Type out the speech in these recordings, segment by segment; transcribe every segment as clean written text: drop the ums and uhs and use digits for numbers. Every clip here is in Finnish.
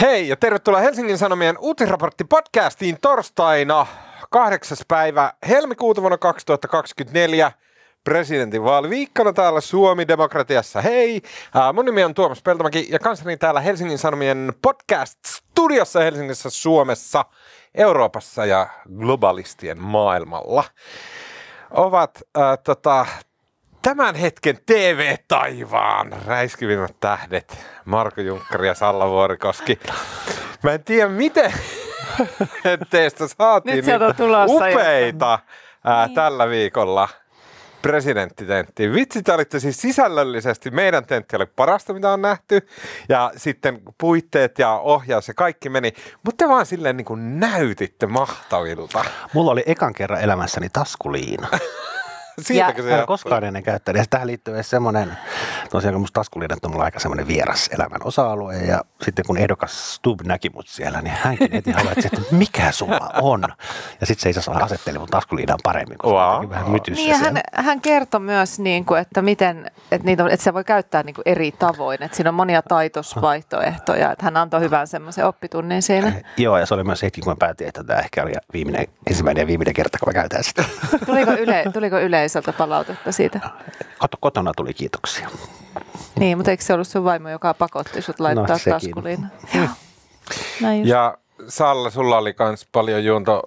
Hei ja tervetuloa Helsingin Sanomien uutisraportti-podcastiin torstaina 8. päivä helmikuuta vuonna 2024. Presidentinvaaliviikkona täällä Suomi-demokratiassa. Hei! Mun nimi on Tuomas Peltomäki ja kanssani täällä Helsingin Sanomien podcast-studiossa Helsingissä, Suomessa, Euroopassa ja globalistien maailmalla ovat tämän hetken TV-taivaan räiskyvimmät tähdet Marko Junkkari ja Salla Vuorikoski. Mä en tiedä, miten teistä saatiin upeita tällä viikolla presidenttitenttiin. Vitsi, te olitte siis sisällöllisesti, meidän tentti oli parasta, mitä on nähty, ja sitten puitteet ja ohjaus ja kaikki meni, mutta te vaan silleen niin kuin näytitte mahtavilta. Mulla oli ekan kerran elämässäni taskuliina. Siitäkö se koskaan ennen käyttänyt. Ja tähän liittyy myös semmoinen, tosiaan kun musta taskuliinat on mulla aika semmoinen vieras elämän osa-alue. Ja sitten kun ehdokas Stubb näki mut siellä, niin hänkin heti havaitsi, että mikä sulla on. Ja sitten se ei saa asetteli mun taskuliinan paremmin, kun se vähän mytyssä. Niin, hän kertoi myös, niin kuin, että miten, että se voi käyttää niin kuin eri tavoin. Että siinä on monia taitosvaihtoehtoja. Että hän antoi hyvän semmoisen oppitunnin siinä. Joo, ja se oli myös hetki, kun mä päätin, että tämä ehkä oli ensimmäinen ja viimeinen kerta, kun mä käytän sitä. Tuliko yleisöltä palautetta siitä? Kotona tuli kiitoksia. Niin, mutta eikö se ollut sun vaimo, joka pakotti sut laittaa taskuliin? Ja Salla, sulla oli myös paljon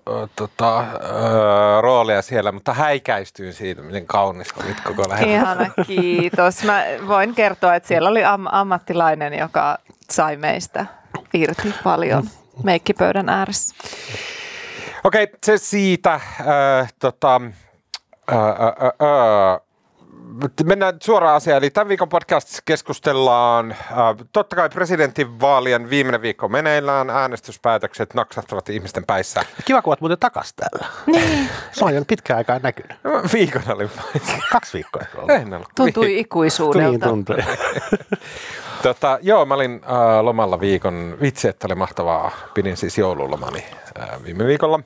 roolia siellä, mutta häikäistyin siitä, miten kaunis olit koko lähellä. Ihana, kiitos. Mä voin kertoa, että siellä oli ammattilainen, joka sai meistä irti paljon meikkipöydän ääressä. Okei, se siitä. Mennään suoraan asiaan. Eli tämän viikon podcastissa keskustellaan, totta kai presidentinvaalien viimeinen viikko meneillään, äänestyspäätökset naksahtavat ihmisten päissä. Kiva, kun olet muuten takas täällä. Niin. Se on jo pitkään aikaa näkynyt. Viikon oli 2 viikkoa. Tuntui ikuisuudelta. Niin tuntui. Joo, mä olin lomalla viikon. Vitsi, että oli mahtavaa. Pidin siis joululomani viime viikolla.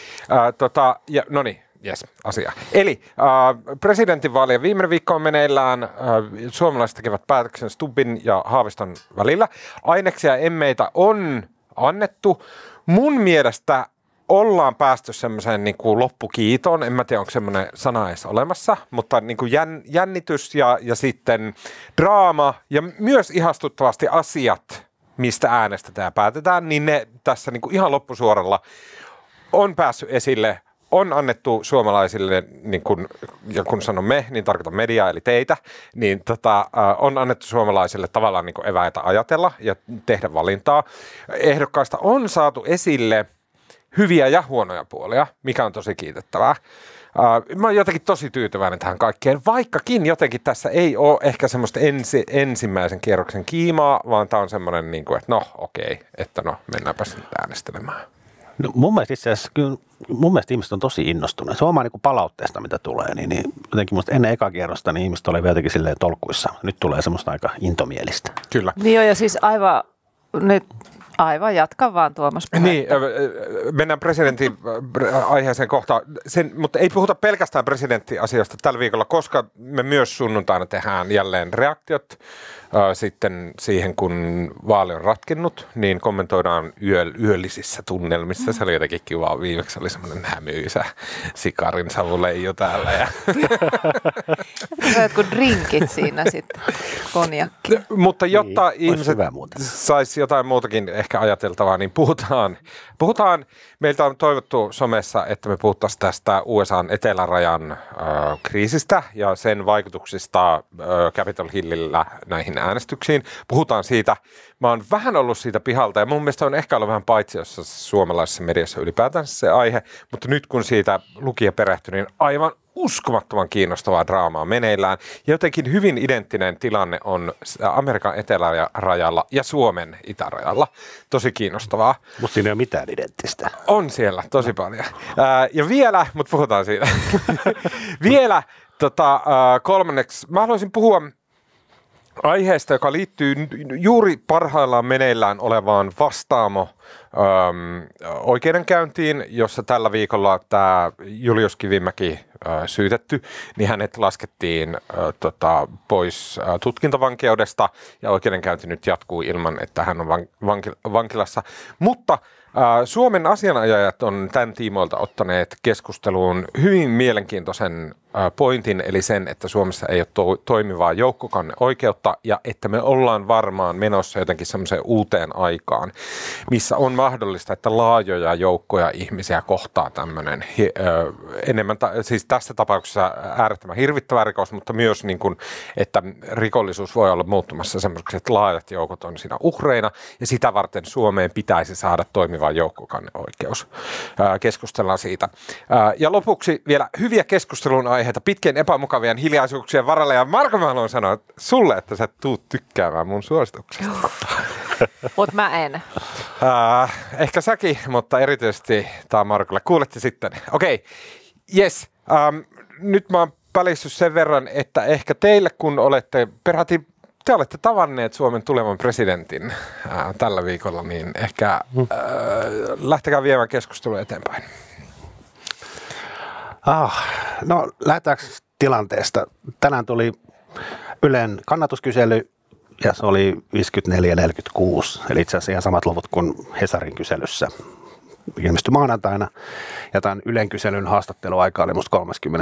No niin. Yes, asia. Eli presidentinvaalien viimeinen viikko on meneillään. Suomalaiset tekevät päätöksen Stubbin ja Haaviston välillä. Aineksia emmeitä on annettu. Mun mielestä ollaan päästy semmoiseen niin kuin loppukiitoon. En mä tiedä, onko semmoinen sana edes olemassa, mutta niin kuin jännitys ja sitten draama ja myös ihastuttavasti asiat, mistä äänestetään ja päätetään, niin ne tässä niin kuin ihan loppusuoralla on päässyt esille. On annettu suomalaisille, niin ja kun sanon me, niin tarkoitan mediaa eli teitä, niin on annettu suomalaisille tavallaan niin kuin eväitä ajatella ja tehdä valintaa. Ehdokkaista on saatu esille hyviä ja huonoja puolia, mikä on tosi kiitettävää. Mä oon jotenkin tosi tyytyväinen tähän kaikkeen, vaikkakin jotenkin tässä ei ole ehkä semmoista ensimmäisen kierroksen kiimaa, vaan tää on semmoinen, niin kuin, että no okei, että no mennäänpä sitten äänestelemään. No, mun mielestä itse asiassa mun mielestä ihmiset on tosi innostuneet. Se on niin kuin palautteesta, mitä tulee. Niin jotenkin musta ennen eka kierrosta niin ihmiset oli jotenkin silleen tolkuissa. Nyt tulee semmoista aika intomielistä. Kyllä. Niin ja siis aivan jatka vaan Tuomas puhetta. Niin, mennään presidentin aiheeseen kohtaan, mutta ei puhuta pelkästään presidenttiasioista tällä viikolla, koska me myös sunnuntaina tehdään jälleen reaktiot sitten siihen, kun vaali on ratkennut, niin kommentoidaan yöllisissä tunnelmissa. Se oli jotenkin kiva. Viimeksi oli semmoinen hämyisä sikarin savuleijo täällä. Ja jotkut drinkit siinä sitten, konjakki. Mutta jotta ihmiset saisi jotain muutakin ehkä ajateltavaa, niin puhutaan, meiltä on toivottu somessa, että me puhuttaisiin tästä USA:n etelärajan kriisistä ja sen vaikutuksista Capitol Hillillä näihin äänestyksiin. Puhutaan siitä. Mä oon vähän ollut siitä pihalta ja mun mielestä on ehkä ollut vähän paitsiossa suomalaisessa mediassa ylipäätään se aihe, mutta nyt kun siitä luki ja perehtyi, niin aivan uskomattoman kiinnostavaa draamaa meneillään. Ja jotenkin hyvin identtinen tilanne on Amerikan etelärajalla ja Suomen itärajalla. Tosi kiinnostavaa. Mutta siinä ei ole mitään identtistä. On siellä tosi paljon. Ja vielä, mutta puhutaan siitä. Vielä kolmanneksi, mä haluaisin puhua aiheesta, joka liittyy juuri parhaillaan meneillään olevaan Vastaamo oikeudenkäyntiin, jossa tällä viikolla tämä Julius Kivimäki syytetty, niin hänet laskettiin pois tutkintavankeudesta ja oikeudenkäynti nyt jatkuu ilman, että hän on vankilassa. Mutta Suomen asianajajat on tämän tiimoilta ottaneet keskusteluun hyvin mielenkiintoisen pointin, eli sen, että Suomessa ei ole toimivaa joukkokanneoikeutta ja että me ollaan varmaan menossa jotenkin semmoiseen uuteen aikaan, missä on mahdollista, että laajoja joukkoja ihmisiä kohtaa tämmöinen enemmän, siis tässä tapauksessa äärettömän hirvittävä rikos, mutta myös niin kuin, että rikollisuus voi olla muuttumassa semmoiseksi, että laajat joukot on siinä uhreina ja sitä varten Suomeen pitäisi saada toimiva joukkokanneoikeus. Keskustellaan siitä. Ja lopuksi vielä hyviä keskustelun aiheita pitkien epämukavien hiljaisuuksien varalle. Ja Marko, mä haluan sanoa sulle, että sä tuut tykkäämään mun suosituksesta. Mutta mä en. Ehkä säkin, mutta erityisesti tää Markolle. Kuulette sitten. Okei, jes. Nyt mä oon pälissyt sen verran, että ehkä teille, kun olette te olette tavanneet Suomen tulevan presidentin tällä viikolla, niin ehkä lähtekää viemään keskustelua eteenpäin. No lähdetäänkö tilanteesta? Tänään tuli Ylen kannatuskysely ja se oli 54-46, eli itse asiassa ihan samat luvut kuin Hesarin kyselyssä. Ilmestyi maanantaina ja tämän Ylen kyselyn haastatteluaika oli musta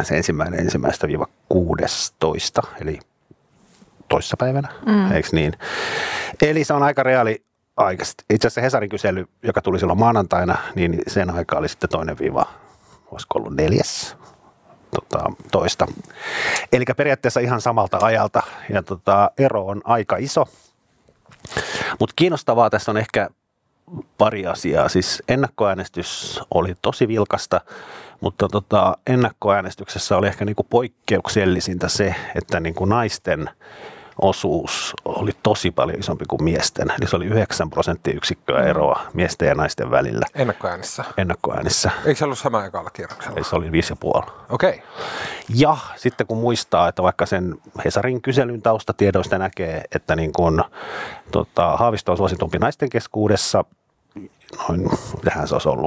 31.1.–16, eli toissapäivänä, eikö niin? Eli se on aika reaali aika. Itse asiassa Hesarin kysely, joka tuli silloin maanantaina, niin sen aika oli sitten olisiko ollut 4.2. Eli periaatteessa ihan samalta ajalta ja ero on aika iso. Mutta kiinnostavaa tässä on ehkä pari asiaa. Siis ennakkoäänestys oli tosi vilkasta, mutta ennakkoäänestyksessä oli ehkä niinku poikkeuksellisinta se, että niinku naisten osuus oli tosi paljon isompi kuin miesten. Eli se oli 9 prosenttiyksikköä eroa miesten ja naisten välillä. Ennakkoäänissä. Eikö se ollut sama ekalla kierroksella? Eli se oli 5,5. Okei. Ja sitten kun muistaa, että vaikka sen Hesarin kyselyn taustatiedoista näkee, että niin kun, Haavisto on suositumpi naisten keskuudessa, noin, tähän se olisi ollut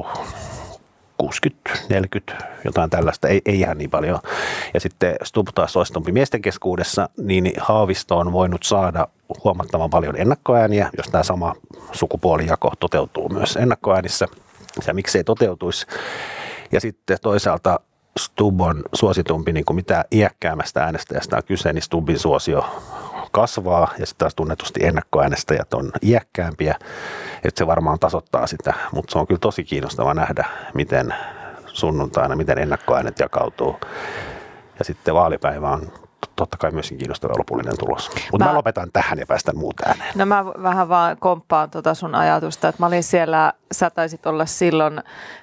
60, 40, jotain tällaista, ei ihan niin paljon. Ja sitten Stubb taas suositumpi miesten keskuudessa, niin Haavisto on voinut saada huomattavan paljon ennakkoääniä, jos tämä sama sukupuolijako toteutuu myös ennakkoäänissä. Ja miksei toteutuisi. Ja sitten toisaalta Stubb on suositumpi, niin kuin mitä iäkkäämmästä äänestäjästä on kyse, niin Stubbin suosio kasvaa ja sitten taas tunnetusti ennakkoäänestäjät on iäkkäämpiä, että se varmaan tasoittaa sitä, mutta se on kyllä tosi kiinnostava nähdä, miten sunnuntaina, miten ennakkoäänet jakautuu ja sitten vaalipäivä on totta kai myöskin kiinnostava lopullinen tulos. Mutta mä lopetan tähän ja päästän muut ääneen. No mä vähän vaan komppaan sun ajatusta, että mä olin siellä, sä taisit olla silloin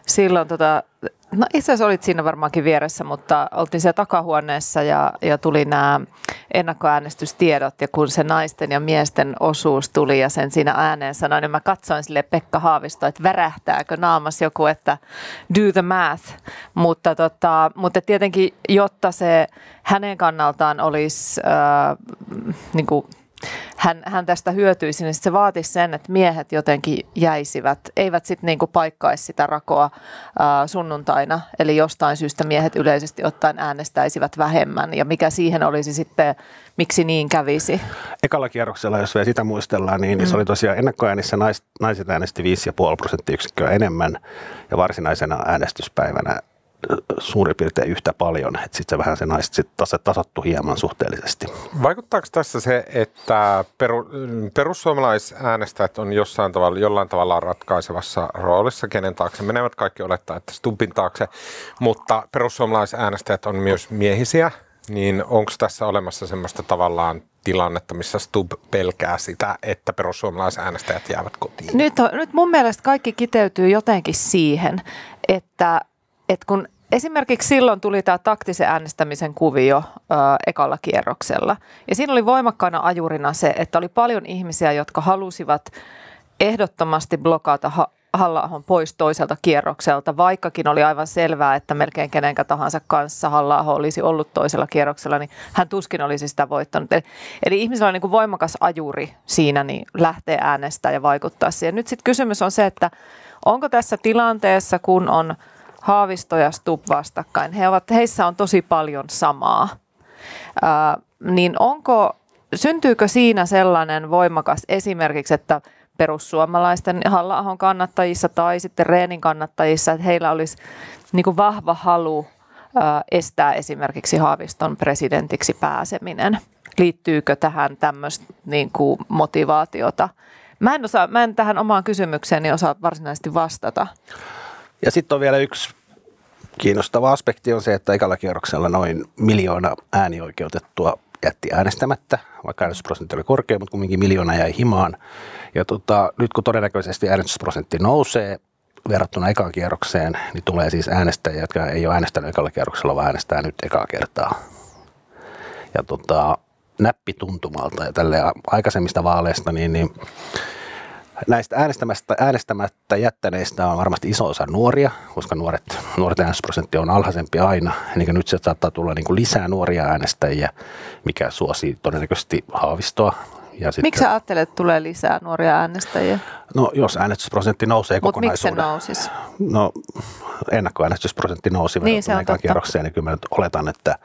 no itse asiassa olit siinä varmaankin vieressä, mutta oltiin siellä takahuoneessa ja tuli nämä ennakkoäänestystiedot ja kun se naisten ja miesten osuus tuli ja sen siinä ääneen sanoin, niin mä katsoin sille Pekka Haavistoa, että värähtääkö naamas joku, että do the math, mutta tietenkin jotta se hänen kannaltaan olisi niin kuin hän tästä hyötyisi, niin se vaatisi sen, että miehet jotenkin jäisivät, eivät sitten niinku paikkaisi sitä rakoa sunnuntaina, eli jostain syystä miehet yleisesti ottaen äänestäisivät vähemmän, ja mikä siihen olisi sitten, miksi niin kävisi? Ekalla kierroksella, jos vielä sitä muistellaan, niin se oli tosiaan ennakkoäänissä naiset äänesti 5,5 prosenttiyksikköä enemmän, ja varsinaisena äänestyspäivänä suurin piirtein yhtä paljon, että sitten se vähän se naiset sitten tasattu hieman suhteellisesti. Vaikuttaako tässä se, että perussuomalaisäänestäjät on jollain tavalla ratkaisevassa roolissa, kenen taakse menevät? Kaikki olettaa, että Stubbin taakse, mutta perussuomalaisäänestäjät on myös miehisiä, niin onko tässä olemassa semmoista tavallaan tilannetta, missä Stubb pelkää sitä, että perussuomalaisäänestäjät jäävät kotiin? Nyt mun mielestä kaikki kiteytyy jotenkin siihen, että kun esimerkiksi silloin tuli tämä taktisen äänestämisen kuvio ekalla kierroksella. Ja siinä oli voimakkaana ajurina se, että oli paljon ihmisiä, jotka halusivat ehdottomasti blokata Halla-ahon pois toiselta kierrokselta, vaikkakin oli aivan selvää, että melkein kenenkä tahansa kanssa Halla-aho olisi ollut toisella kierroksella, niin hän tuskin olisi sitä voittanut. Eli ihmisellä on niin kuin voimakas ajuri siinä, niin lähtee äänestää ja vaikuttaa siihen. Nyt sitten kysymys on se, että onko tässä tilanteessa, kun on Haavisto ja Stubb vastakkain, heissä on tosi paljon samaa, niin syntyykö siinä sellainen voimakas esimerkiksi, että perussuomalaisten Halla-ahon kannattajissa tai sitten Rehnin kannattajissa, että heillä olisi niin kuin vahva halu estää esimerkiksi Haaviston presidentiksi pääseminen. Liittyykö tähän tämmöistä niin kuin motivaatiota? Mä en tähän omaan kysymykseeni osaa varsinaisesti vastata. Ja sitten on vielä yksi kiinnostava aspekti on se, että ekalla kierroksella noin 1 miljoona äänioikeutettua jätti äänestämättä, vaikka äänestysprosentti oli korkea, mutta kumminkin 1 miljoona jäi himaan. Ja nyt kun todennäköisesti äänestysprosentti nousee verrattuna ekaan kierrokseen, niin tulee siis äänestäjiä, jotka ei ole äänestänyt ekalla kierroksella, vaan äänestää nyt ekaa kertaa. Ja näppituntumalta ja tälle aikaisemmista vaaleista, niin näistä äänestämättä jättäneistä on varmasti iso osa nuoria, koska nuorten äänestysprosentti on alhaisempi aina. Eli nyt se saattaa tulla niin kuin lisää nuoria äänestäjiä, mikä suosii todennäköisesti Haavistoa. Miksi sä ajattelet, että tulee lisää nuoria äänestäjiä? No jos äänestysprosentti nousee kokonaisuuden. Miksi se nousisi? No ennakkoäänestysprosentti nousi verrattuna ekaan kierrokseen, niin kyllä mä nyt oletan, että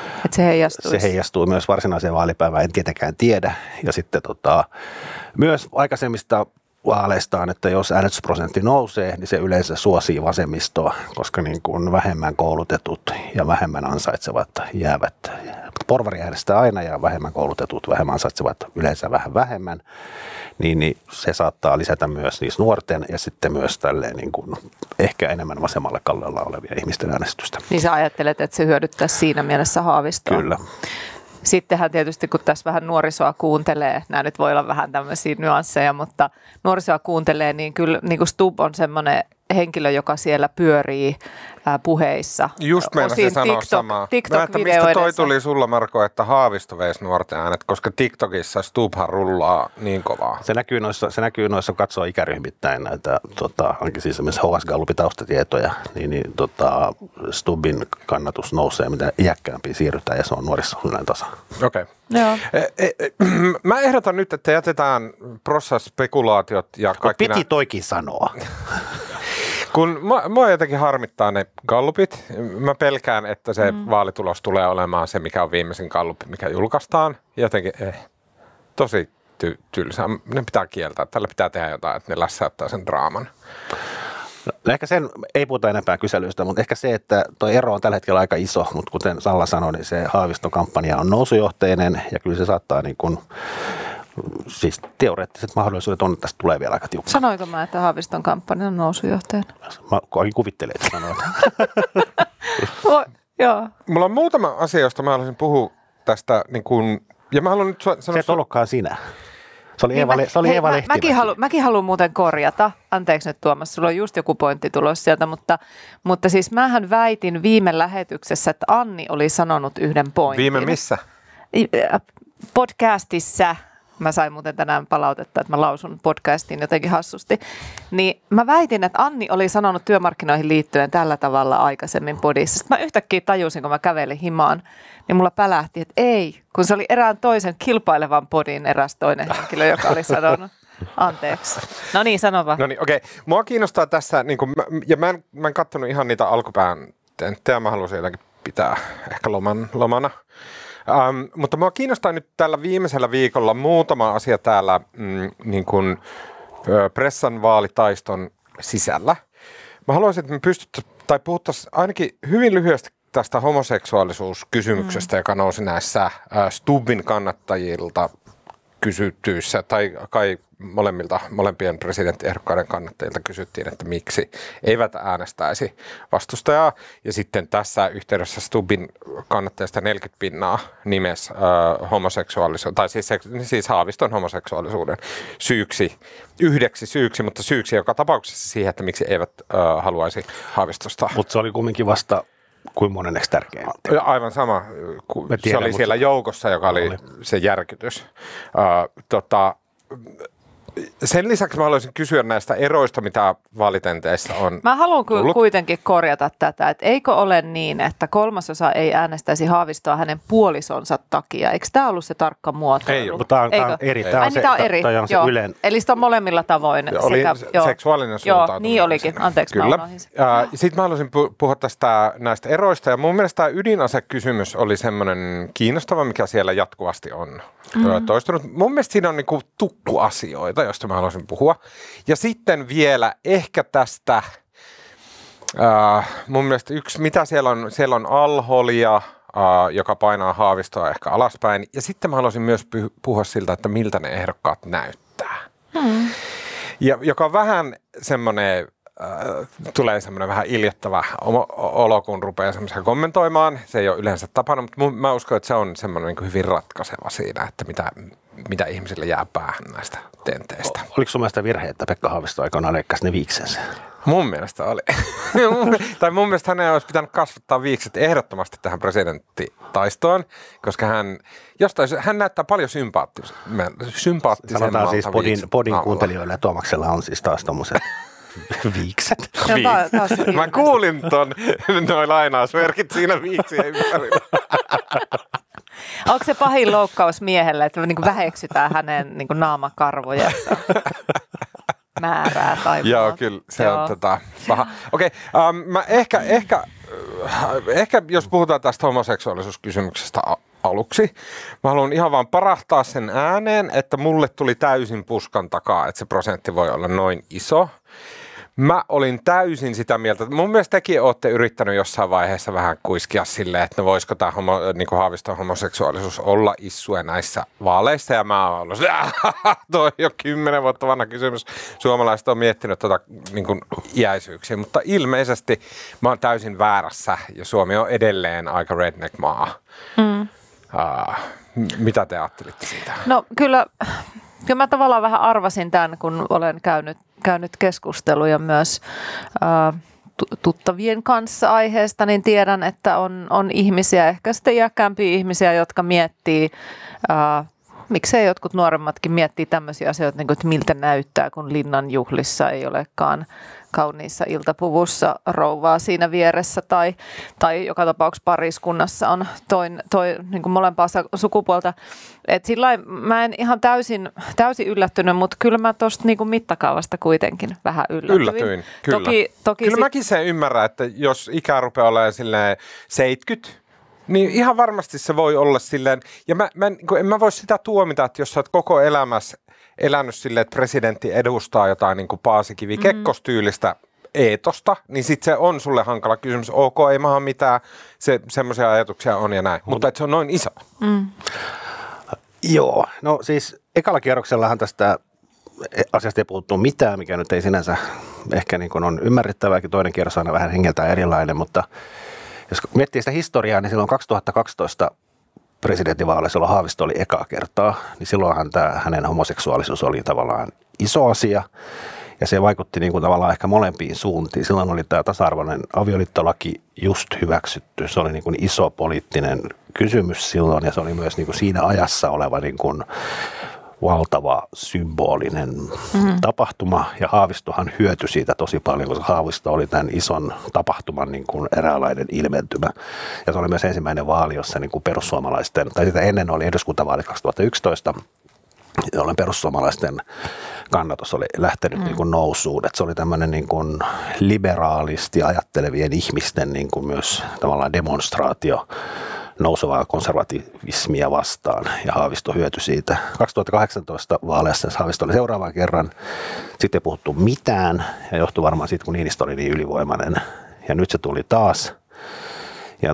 se heijastuu myös varsinaiseen vaalipäivään, en tietenkään tiedä. Ja sitten myös aikaisemmista vaaleistaan, että jos äänestysprosentti nousee, niin se yleensä suosii vasemmistoa, koska niin kuin vähemmän koulutetut ja vähemmän ansaitsevat jäävät. Porvari äänestää aina ja vähemmän koulutetut, vähemmän ansaitsevat yleensä vähän vähemmän, niin se saattaa lisätä myös niissä nuorten ja sitten myös tälleen niin kuin ehkä enemmän vasemmalle kallella olevia ihmisten äänestystä. Niin sä ajattelet, että se hyödyttäisi siinä mielessä Haavistoa? Kyllä. Sittenhän tietysti, kun tässä vähän nuorisoa kuuntelee, nämä nyt voi olla vähän tämmöisiä nyansseja, mutta nuorisoa kuuntelee, niin kyllä niin kuin Stubb on semmoinen henkilö, joka siellä pyörii puheissa. Just meinasin sanoa samaa. Mistä toi tuli sulla, Marko, että Haavisto veisi nuorten äänet, koska TikTokissa Stubbhan rullaa niin kovaa. Se näkyy noissa, kun katsoo ikäryhmittäin näitä, ainakin siis esimerkiksi HS Gallupin taustatietoja, niin Stubbin kannatus nousee, mitä iäkkäämpiä siirrytään, ja se on nuorissa näin tasa. Okei. Mä ehdotan nyt, että jätetään prossaspekulaatiot ja kaikki piti toikin sanoa. Kun mua jotenkin harmittaa ne gallupit. Mä pelkään, että se vaalitulos tulee olemaan se, mikä on viimeisin gallup, mikä julkaistaan. Jotenkin tosi tylsää. Ne pitää kieltää. Tällä pitää tehdä jotain, että ne lässäyttää sen draaman. No ehkä sen, ei puhuta enempää kyselyistä, mutta ehkä se, että tuo ero on tällä hetkellä aika iso, mutta kuten Salla sanoi, niin se Haaviston kampanja on nousujohteinen ja kyllä se saattaa niin kuin, siis teoreettiset mahdollisuudet on, että tästä tulee vielä aika tiukka. Sanoinko mä, että Haaviston kampanja on nousujohteinen? Mä kuvittelin, että sanoit. Joo. Mulla on muutama asia, josta mä haluaisin puhua tästä, niin kun, ja mä haluan nyt sanoa... Se et ollutkaan sinä. Se oli Eeva Lehtimäki. Mäkin haluan muuten korjata. Anteeksi nyt Tuomas, sulla on just joku pointti tulossa sieltä, mutta siis mähän väitin viime lähetyksessä, että Anni oli sanonut yhden pointin. Viime missä? Podcastissa. Mä sain muuten tänään palautetta, että mä lausun podcastiin jotenkin hassusti. Niin mä väitin, että Anni oli sanonut työmarkkinoihin liittyen tällä tavalla aikaisemmin podissa. Sitten mä yhtäkkiä tajusin, kun mä kävelin himaan, niin mulla pälähti, että ei, kun se oli erään toisen kilpailevan podin eräs toinen henkilö, joka oli sanonut. Anteeksi. No niin, sano vaan. No niin, okei. Mua kiinnostaa tässä, niin kun, ja mä en katsonut ihan niitä alkupään tenttejä, mä haluaisin jotenkin pitää ehkä lomana. Mutta minua kiinnostaa nyt tällä viimeisellä viikolla muutama asia täällä niin kuin, pressan vaalitaiston sisällä. Mä haluaisin, että me puhuttaisiin ainakin hyvin lyhyesti tästä homoseksuaalisuuskysymyksestä, joka nousi näissä Stubbin kannattajilta kysyttyissä, tai kai molempien presidenttiehdokkaiden kannattajilta kysyttiin, että miksi eivät äänestäisi vastustajaa. Ja sitten tässä yhteydessä Stubbin kannattajista 40% nimessä homoseksuaalisuuden, tai siis Haaviston homoseksuaalisuuden yhdeksi syyksi, mutta syyksi joka tapauksessa siihen, että miksi eivät haluaisi Haavistosta. Mutta se oli kumminkin vasta kuin monenneksi tärkein. Aivan sama. Se oli siellä joukossa, joka oli se järkytys. sen lisäksi mä haluaisin kysyä näistä eroista, mitä vaalitenteistä on. Mä haluan tullut. kuitenkin korjata tätä, että eikö ole niin, että 3/3 ei äänestäisi Haavistoa hänen puolisonsa takia. Eikö tämä ollut se tarkka muotoilu? Ei, mutta tämä on eri. Tämä on eri. Tämä on se yleinen. Eli sitä on molemmilla tavoin. Oli seksuaalinen suuntautuminen. Joo, niin olikin. Anteeksi, kyllä. mä unohdin sen. Sitten mä haluaisin puhua näistä eroista. Ja mun mielestä tämä ydinasekysymys oli semmoinen kiinnostava, mikä siellä jatkuvasti on toistunut. Mun mielestä siinä on niinku tukkuasioita, joista mä haluaisin puhua. Ja sitten vielä ehkä tästä, mun mielestä mitä siellä on alholia, joka painaa Haavistoa ehkä alaspäin. Ja sitten mä haluaisin myös puhua siltä, että miltä ne ehdokkaat näyttää. Ja joka on vähän semmoinen, tulee semmoinen vähän iljettävä olo, kun rupeaa semmoisia kommentoimaan. Se ei ole yleensä tapana, mutta mä uskon, että se on semmoinen niin kuin hyvin ratkaiseva siinä, että mitä ihmisille jää päähän näistä tenteistä. Oliko sun mielestä virhe, että Pekka Haavisto aikanaan leikkasi ne viiksensä? Mun mielestä oli. Tai mun mielestä hänen olisi pitänyt kasvattaa viikset ehdottomasti tähän presidenttitaistoon, koska hän näyttää paljon sympaattisemmalta. Sanotaan siis podin kuuntelijoille, että Tuomaksella on siis taas tommoset viikset. Mä kuulin noi lainausmerkit siinä viiksien ympärillä. Onko se pahin loukkaus miehelle, että niin väheksytään hänen niin naamakarvojensa määrää tai muuta? Joo, kyllä se on paha. Okei, mä ehkä jos puhutaan tästä homoseksuaalisuuskysymyksestä aluksi, mä haluan ihan vaan parahtaa sen ääneen, että mulle tuli täysin puskan takaa, että se prosentti voi olla noin iso. Mä olin täysin sitä mieltä, että mun mielestä tekin olette yrittänyt jossain vaiheessa vähän kuiskia silleen, että no voisiko tämä niin Haaviston homoseksuaalisuus olla issue näissä vaaleissa, ja mä oon ollut, toi on jo 10 vuotta vanha kysymys, suomalaiset on miettinyt niin kuin iäisyyksiä, mutta ilmeisesti mä oon täysin väärässä, ja Suomi on edelleen aika redneck-maa. Mitä te ajattelitte siitä? No kyllä mä tavallaan vähän arvasin tämän, kun olen käynyt keskusteluja myös tuttavien kanssa aiheesta, niin tiedän, että on ihmisiä, ehkä sitten iäkkäämpiä ihmisiä, jotka miettii, miksei jotkut nuoremmatkin miettii tämmöisiä asioita, niin kuin, että miltä näyttää, kun linnan juhlissa ei olekaan kauniissa iltapuvussa rouvaa siinä vieressä tai joka tapauksessa pariskunnassa on niin kuin molempaa sukupuolta. Et sillain mä en ihan täysin yllättynyt, mutta kyllä mä tuosta niin kuin mittakaavasta kuitenkin vähän yllätyin. Kyllä. Kyllä mäkin sen ymmärrän, että jos ikä rupeaa olemaan silleen 70, niin ihan varmasti se voi olla silleen, ja en mä voi sitä tuomita, että jos sä oot koko elämässä elänyt silleen, että presidentti edustaa jotain niin kuin Paasikivi-Kekkostyylistä eetosta, niin sitten se on sulle hankala kysymys. Ok, ei maahan mitään, semmoisia ajatuksia on ja näin, mutta että se on noin iso. Joo, no siis ekalla kierroksellahan tästä asiasta ei puhuttu mitään, mikä nyt ei sinänsä ehkä niin kuin on ymmärrettävääkin. Toinen kierros aina vähän hengeltään erilainen, mutta jos miettii sitä historiaa, niin silloin 2012 presidentinvaaleissa, jolloin Haavisto oli ekaa kertaa, niin silloinhan hänen homoseksuaalisuus oli tavallaan iso asia. Ja se vaikutti niin kuin tavallaan ehkä molempiin suuntiin. Silloin oli tämä tasa-arvoinen avioliittolaki just hyväksytty. Se oli niin kuin iso poliittinen kysymys silloin, ja se oli myös niin kuin siinä ajassa oleva niin kuin valtava symbolinen tapahtuma. Ja Haavistohan hyötyi siitä tosi paljon, koska Haavisto oli tämän ison tapahtuman niin kuin eräänlainen ilmentymä. Ja se oli myös ensimmäinen vaali, jossa niin kuin perussuomalaisten, tai sitä ennen oli eduskuntavaalit 2011, jolloin perussuomalaisten kannatus oli lähtenyt niin kuin nousuun. Että se oli tämmöinen niin kuin liberaalisti ajattelevien ihmisten niin kuin myös tavallaan demonstraatio nousevaa konservativismia vastaan, ja Haavisto hyötyi siitä. 2018 vaaleissa Haavisto oli seuraavan kerran, sitten ei puhuttu mitään, ja johtui varmaan siitä, kun Niinistö oli niin ylivoimainen, ja nyt se tuli taas. Ja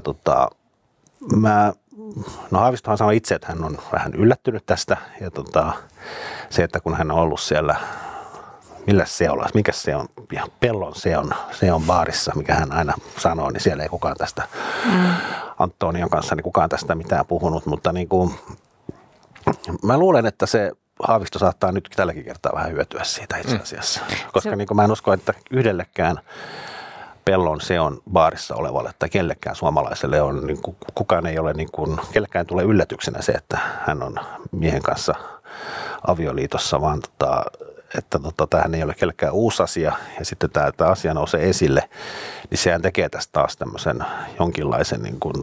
Haavistohan sanoi itse, että hän on vähän yllättynyt tästä, ja se, että kun hän on ollut siellä, mikä se on, Pellon se on baarissa, mikä hän aina sanoo, niin siellä ei kukaan tästä, Antonion kanssa, niin kukaan tästä mitään puhunut, mutta niin kuin, mä luulen, että se Haavisto saattaa nyt tälläkin kertaa vähän hyötyä siitä itse asiassa, koska niin kuin mä en usko, että yhdellekään Pellon seon baarissa olevalle tai kellekään suomalaiselle on, niin kuin, kukaan ei ole, niin kuin, kellekään tulee yllätyksenä se, että hän on miehen kanssa avioliitossa, vaan että tämähän ei ole kellekään uusi asia, ja sitten tämä asia nousee esille, niin sehän tekee tästä taas tämmöisen jonkinlaisen niin kuin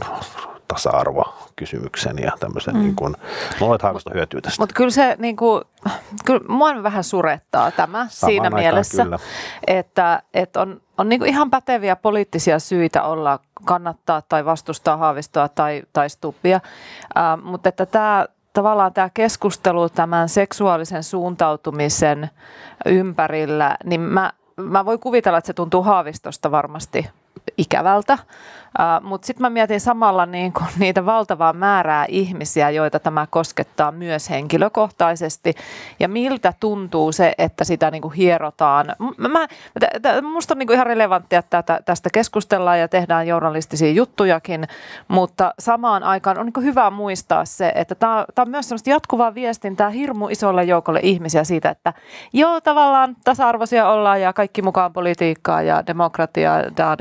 tasa-arvokysymyksen ja tämmöisen, niin kuin, luulen, että Haavisto hyötyy tästä. Mutta kyllä se, niin kuin, kyllä mua vähän surettaa tämä siinä mielessä, että on niin kuin ihan päteviä poliittisia syitä olla kannattaa tai vastustaa Haavistoa tai Stubbia, mutta että tavallaan tämä keskustelu tämän seksuaalisen suuntautumisen ympärillä, niin mä voin kuvitella, että se tuntuu Haavistosta varmasti ikävältä, mutta sitten mä mietin samalla niin kun niitä valtavaa määrää ihmisiä, joita tämä koskettaa myös henkilökohtaisesti, ja miltä tuntuu se, että sitä niin kuin hierotaan. Musta on niin kuin ihan relevanttia, että tästä keskustellaan ja tehdään journalistisia juttujakin, mutta samaan aikaan on niin kuin hyvä muistaa se, että tämä on myös sellaista jatkuvaa viestintää hirmu isolle joukolle ihmisiä siitä, että joo, tavallaan tasa-arvoisia ollaan ja kaikki mukaan politiikkaa ja demokratiaa,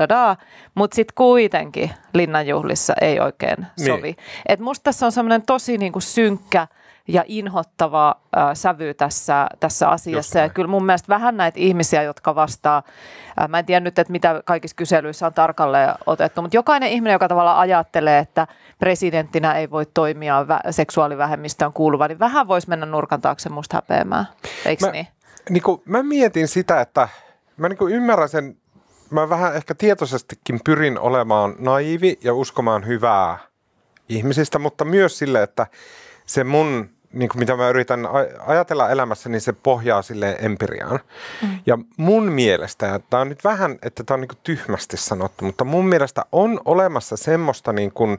mutta sitten kuitenkin linnanjuhlissa ei oikein sovi. Niin. Et musta tässä on semmoinen tosi niinku synkkä ja inhottava sävy tässä asiassa. Ja kyllä mun mielestä vähän näitä ihmisiä, jotka vastaa, mä en tiedä nyt, että mitä kaikissa kyselyissä on tarkalleen otettu, mutta jokainen ihminen, joka tavallaan ajattelee, että presidenttinä ei voi toimia seksuaalivähemmistöön kuuluva, niin vähän voisi mennä nurkan taakse musta häpeämään. Eikö niin? Mä mietin sitä, että mä ymmärrän sen. Mä vähän ehkä tietoisestikin pyrin olemaan naivi ja uskomaan hyvää ihmisistä, mutta myös sille, että se mun, niin kuin mitä mä yritän ajatella elämässä, niin se pohjaa silleen empiriaan. Ja mun mielestä, ja tämä on nyt vähän, että tämä on niin kuin tyhmästi sanottu, mutta mun mielestä on olemassa semmoista niin kuin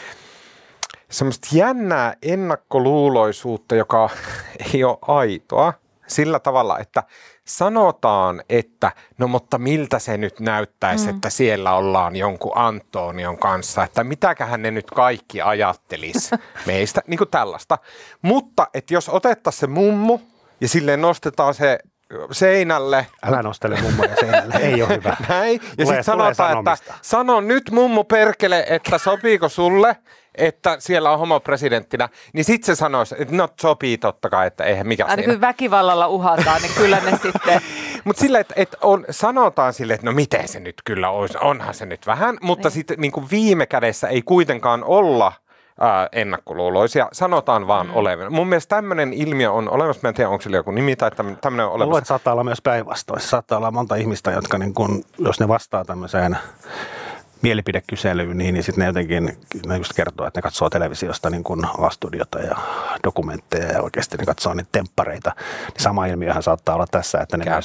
semmoista jännää ennakkoluuloisuutta, joka ei ole aitoa sillä tavalla, että sanotaan, että no mutta miltä se nyt näyttäisi, että siellä ollaan jonkun Antonion kanssa, että mitäköhän ne nyt kaikki ajattelisi meistä, niin kuin tällaista. Mutta että jos otettaisiin se mummu ja silleen nostetaan se seinälle. Älä nostele mummoja seinälle, ei ole hyvä. Näin, ja sitten sanotaan, että sano nyt mummu perkele, että sopiiko sulle, että siellä on homopresidenttinä, niin sitten se sanoisi, että no sopii totta kai, että eihän mikä siinä. Aina kun väkivallalla uhataan, niin kyllä ne sitten. Mutta sillä, että sanotaan sille, että no miten se nyt kyllä olisi, onhan se nyt vähän, mutta niin. Sitten niin kuin viime kädessä ei kuitenkaan olla ennakkoluuloisia, sanotaan vaan olevan. Mun mielestä tämmöinen ilmiö on olemassa, mä en tiedä, onko sillä joku nimi tai tämmöinen on olemassa. Luulen, että saattaa olla myös päinvastoin. Saattaa olla monta ihmistä, jotka niin kun, jos ne vastaa tämmöiseen mielipidekyselyyn, niin sitten ne jotenkin ne just kertoo, että ne katsoo televisiosta niin kuin A-studiota ja dokumentteja ja oikeasti ne katsoo niitä temppareita. Niin sama ilmiöhän saattaa olla tässä, että ne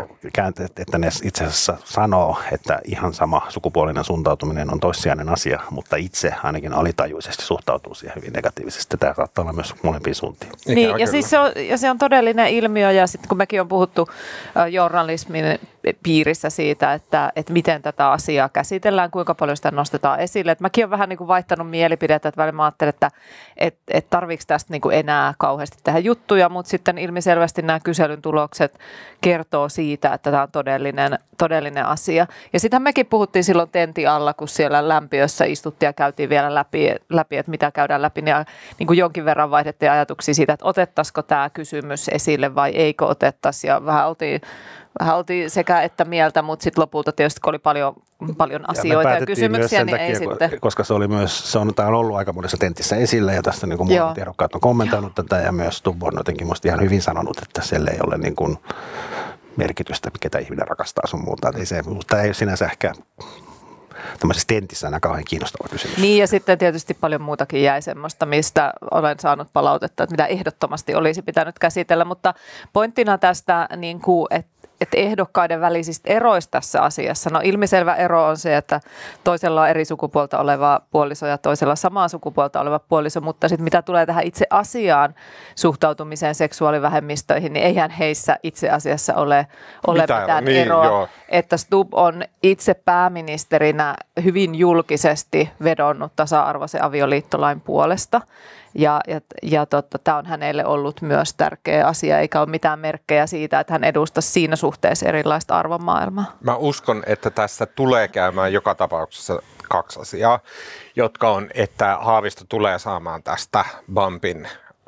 että ne itse asiassa sanoo, että ihan sama sukupuolinen suuntautuminen on toissijainen asia, mutta itse ainakin alitajuisesti suhtautuu siihen hyvin negatiivisesti. Tämä saattaa olla myös molempiin suuntiin. Niin, ja siis se on todellinen ilmiö, ja sitten kun mekin on puhuttu journalismin piirissä siitä, että miten tätä asiaa käsitellään, kuinka paljon sitä nostetaan esille. Et mäkin olen vähän niin kuin vaihtanut mielipidettä, että välillä mä ajattelin, että tarviiko tästä niin kuin enää kauheasti tehdä juttuja, mutta sitten ilmiselvästi nämä kyselyn tulokset kertoo siitä, että tämä on todellinen asia. Ja sitähän mekin puhuttiin silloin tentin alla, kun siellä lämpiössä istuttiin ja käytiin vielä läpi että mitä käydään läpi, niin kuin jonkin verran vaihdettiin ajatuksia siitä, että otettaisiko tämä kysymys esille vai eikö otettaisi, ja vähän oltiin sekä että mieltä, mutta sitten lopulta tietysti kun oli paljon asioita ja kysymyksiä, niin ei sitten. Koska tämä on ollut aika monessa tentissä esillä, ja tästä niin kuin monet ehdokkaat on kommentoinut tätä, ja myös Stubb on jotenkin musta ihan hyvin sanonut, että siellä ei ole niin kuin merkitystä, ketä ihminen rakastaa sun muuta. Tämä ei ole sinänsä ehkä tämmöisessä tentissä aina kauhean kiinnostava kysymys. Niin, ja sitten tietysti paljon muutakin jäi semmoista, mistä olen saanut palautetta, että mitä ehdottomasti olisi pitänyt käsitellä, mutta pointtina tästä, niin kuin, että ehdokkaiden välisistä eroista tässä asiassa. No ilmiselvä ero on se, että toisella on eri sukupuolta oleva puoliso ja toisella samaa sukupuolta oleva puoliso, mutta sitten mitä tulee tähän itse asiaan suhtautumiseen seksuaalivähemmistöihin, niin eihän heissä itse asiassa ole mitään eroa. Joo. Että Stubb on itse pääministerinä hyvin julkisesti vedonnut tasa-arvoisen avioliittolain puolesta. Ja tämä on hänelle ollut myös tärkeä asia, eikä ole mitään merkkejä siitä, että hän edustaa siinä suhteessa erilaista arvomaailmaa. Mä uskon, että tässä tulee käymään joka tapauksessa kaksi asiaa, jotka on, että Haavisto tulee saamaan tästä bumpin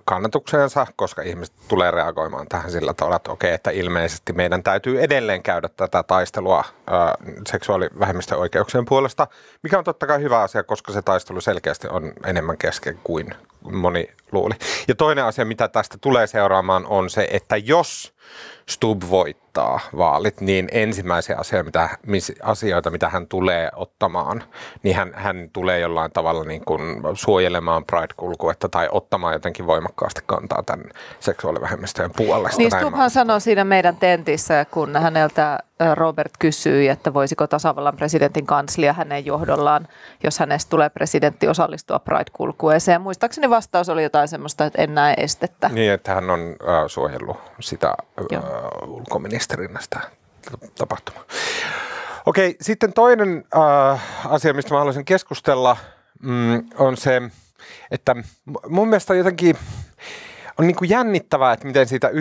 kannatukseensa, koska ihmiset tulee reagoimaan tähän sillä tavalla, että okei, että ilmeisesti meidän täytyy edelleen käydä tätä taistelua seksuaalivähemmistön oikeuksien puolesta, mikä on totta kai hyvä asia, koska se taistelu selkeästi on enemmän kesken kuin moni luuli. Ja toinen asia, mitä tästä tulee seuraamaan, on se, että jos Stubb voittaa vaalit, niin ensimmäisiä asioita, mitä hän tulee ottamaan, niin hän tulee jollain tavalla niin kuin suojelemaan Pride-kulkuetta tai ottamaan jotenkin voimakkaasti kantaa tämän seksuaalivähemmistöjen puolesta. Niin Stubbhan sanoi siinä meidän tentissä, kun häneltä Robert kysyi, että voisiko tasavallan presidentin kanslia hänen johdollaan, jos hänestä tulee presidentti, osallistua Pride-kulkueeseen. Muistaakseni vastaus oli jotain semmoista, että en näe estettä. Niin, että hän on suojellut sitä ulkoministerinä sitä tapahtumaa. Okei, sitten toinen asia, mistä mä haluaisin keskustella, on se, että mun mielestä jotenkin on niin kuin jännittävää, että miten siitä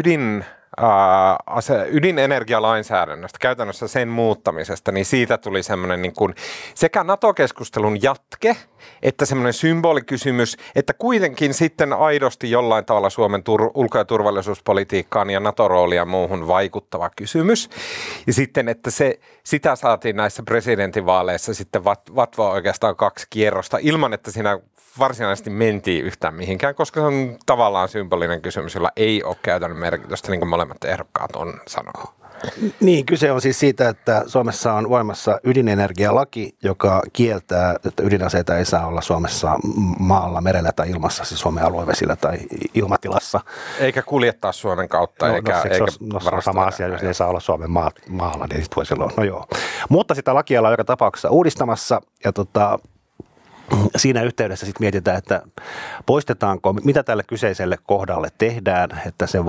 ydinenergialainsäädännöstä, käytännössä sen muuttamisesta, niin siitä tuli semmoinen niin kuin sekä NATO-keskustelun jatke, että semmoinen symbolikysymys, että kuitenkin sitten aidosti jollain tavalla Suomen ulko- ja turvallisuuspolitiikkaan ja NATO-rooliin ja muuhun vaikuttava kysymys. Ja sitten, että sitä saatiin näissä presidentinvaaleissa sitten vatvoa oikeastaan 2 kierrosta ilman, että siinä varsinaisesti mentiin yhtään mihinkään, koska se on tavallaan symbolinen kysymys, jolla ei ole käytännön merkitystä, niin kuin molemmat ehdokkaat on sanonut. Niin, kyse on siis siitä, että Suomessa on voimassa ydinenergialaki, joka kieltää, että ydinaseita ei saa olla Suomessa maalla, merellä tai ilmassa, siis Suomen aluevesillä tai ilmatilassa. Eikä kuljettaa Suomen kautta, eikä se on sama asia, jos ne ei saa olla Suomen maalla, niin sitten voi silloin, no joo. Mutta sitä lakia ollaan joka tapauksessa uudistamassa, ja siinä yhteydessä sitten mietitään, että poistetaanko, mitä tälle kyseiselle kohdalle tehdään, että se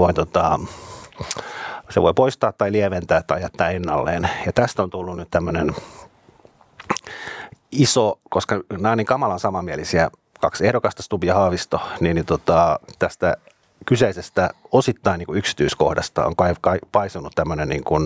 voi poistaa tai lieventää tai jättää ennalleen. Ja tästä on tullut nyt tämmöinen iso, koska nämä on niin kamalan samanmielisiä 2 ehdokasta, Stubb ja Haavisto, niin tästä kyseisestä osittain niin kuin yksityiskohdasta on paisunut tämmöinen niin kuin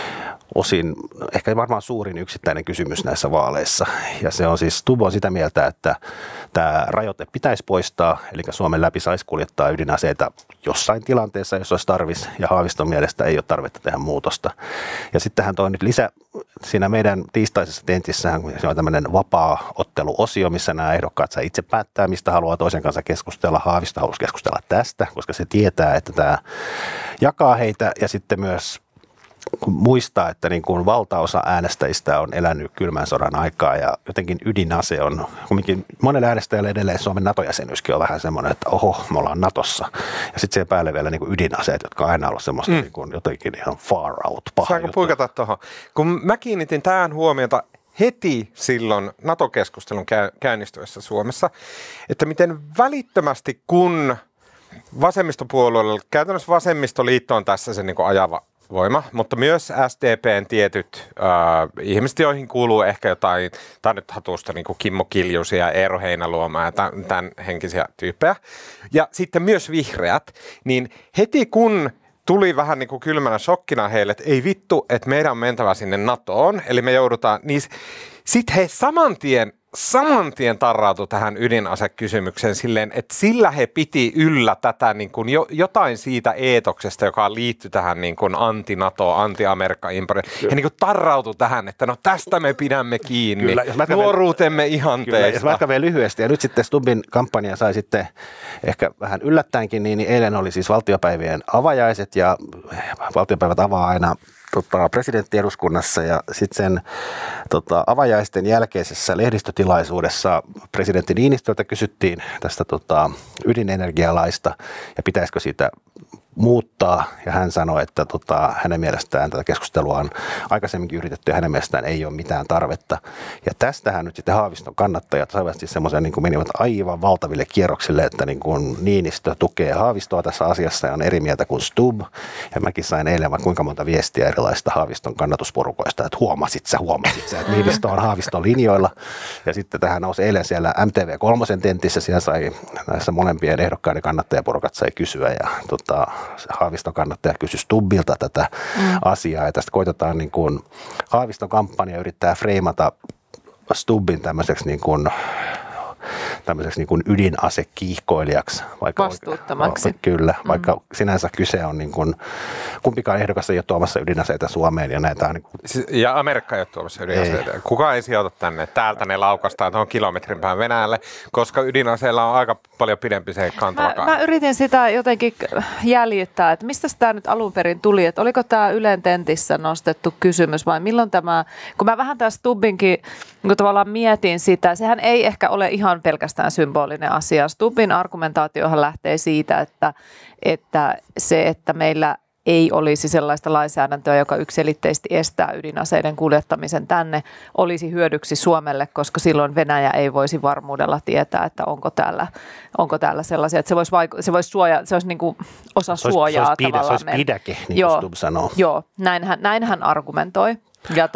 osin, ehkä varmaan suurin yksittäinen kysymys näissä vaaleissa. Ja se on siis, Stubb on sitä mieltä, että tämä rajoite pitäisi poistaa, eli Suomen läpi saisi kuljettaa ydinaseita jossain tilanteessa, jos olisi tarvis, ja Haaviston mielestä ei ole tarvetta tehdä muutosta. Ja sitten hän toi nyt siinä meidän tiistaisessa tentissähän se on tämmöinen vapaa-otteluosio, missä nämä ehdokkaat saa itse päättää, mistä haluaa toisen kanssa keskustella. Haavisto halusi keskustella tästä, koska se tietää, että tämä jakaa heitä, ja sitten myös kun muistaa, että niin kuin valtaosa äänestäjistä on elänyt kylmän sodan aikaa ja jotenkin ydinase on, kumminkin monelle äänestäjälle edelleen Suomen NATO-jäsenyyskin on vähän semmoinen, että oho, me ollaan NATOssa. Ja sitten siihen päälle vielä niin kuin ydinaseet, jotka on aina ollut semmoista niin kuin jotenkin ihan far out, paha Saanko puikata tuohon? Kun mä kiinnitin tähän huomiota heti silloin NATO-keskustelun käynnistyessä Suomessa, että miten välittömästi kun vasemmistopuolueella, käytännössä vasemmistoliitto on tässä se niin kuin ajava voima, mutta myös SDPn tietyt ihmiset, joihin kuuluu ehkä jotain nyt hatusta, niin kuin Kimmo Kiljusia ja Eero Heinäluoma ja tämän henkisiä tyyppejä. Ja sitten myös vihreät, niin heti kun tuli vähän niin kuin kylmänä shokkina heille, että ei vittu, että meidän on mentävä sinne NATOon, eli me joudutaan, niin sitten he saman tien tarrautui tähän ydinasekysymykseen silleen, että sillä he piti yllä tätä niin kuin jotain siitä eetoksesta, joka liittyi tähän niin kuin anti-NATO, anti-Amerikka-imperialismiin. He niin kuin tarrautui tähän, että no tästä me pidämme kiinni, kyllä, nuoruutemme ihanteista. Jos mä jatkan vielä lyhyesti, ja nyt sitten Stubbin kampanja sai sitten ehkä vähän yllättäenkin, niin eilen oli siis valtiopäivien avajaiset, ja valtiopäivät avaa aina presidentti eduskunnassa, ja sitten sen avajaisten jälkeisessä lehdistötilaisuudessa presidentti Niinistöltä kysyttiin tästä ydinenergialaista ja pitäisikö siitä muuttaa, ja hän sanoi, että hänen mielestään tätä keskustelua on aikaisemminkin yritetty ja hänen mielestään ei ole mitään tarvetta. Ja tästähän nyt sitten Haaviston kannattajat saivat siis semmoisen, niin kuin menivät aivan valtaville kierroksille, että niin kuin Niinistö tukee Haavistoa tässä asiassa ja on eri mieltä kuin Stubb. Ja mäkin sain eilen kuinka monta viestiä erilaisista Haaviston kannatusporukoista, että huomasit sä, että Niinistö on Haaviston linjoilla. Ja sitten tähän nousi eilen siellä MTV3 tentissä, siellä sai näissä molempien ehdokkaiden kannattajaporukat sai kysyä, ja Haaviston kannattaja kysyi Stubbilta tätä asiaa, ja tästä koitetaan niin kuin Haaviston kampanja yrittää freimata Stubbin tämmöiseksi niin kuin tämmöiseksi niin kuin ydinasekiihkoilijaksi. Vastuuttomaksi. Kyllä, vaikka sinänsä kyse on niin kuin, kumpikaan ehdokas ei ole tuomassa ydinaseita Suomeen ja näitä on niin kuin... Ja Amerikka ei ole tuomassa ydinaseita. Ei. Kukaan ei sijoita tänne. Täältä ne laukastaan tuohon kilometrin päähän Venäjälle, koska ydinaseella on aika paljon pidempi se kantava. Mä yritin sitä jotenkin jäljittää, että mistä tämä nyt alun perin tuli, että oliko tämä Ylen tentissä nostettu kysymys vai milloin tämä, kun mä vähän tässä Stubbinkin niin tavallaan mietin sitä, sehän ei ehkä ole ihan pelkästään symbolinen asia. Stubbin argumentaatiohan lähtee siitä, että se, että meillä ei olisi sellaista lainsäädäntöä, joka yksiselitteisesti estää ydinaseiden kuljettamisen tänne, olisi hyödyksi Suomelle, koska silloin Venäjä ei voisi varmuudella tietää, että onko täällä sellaisia, että se olisi niin kuin osa suojaa tavallaan. Se olisi pidäke, niin kuin Stubb sanoo. Joo, näin hän argumentoi. Ja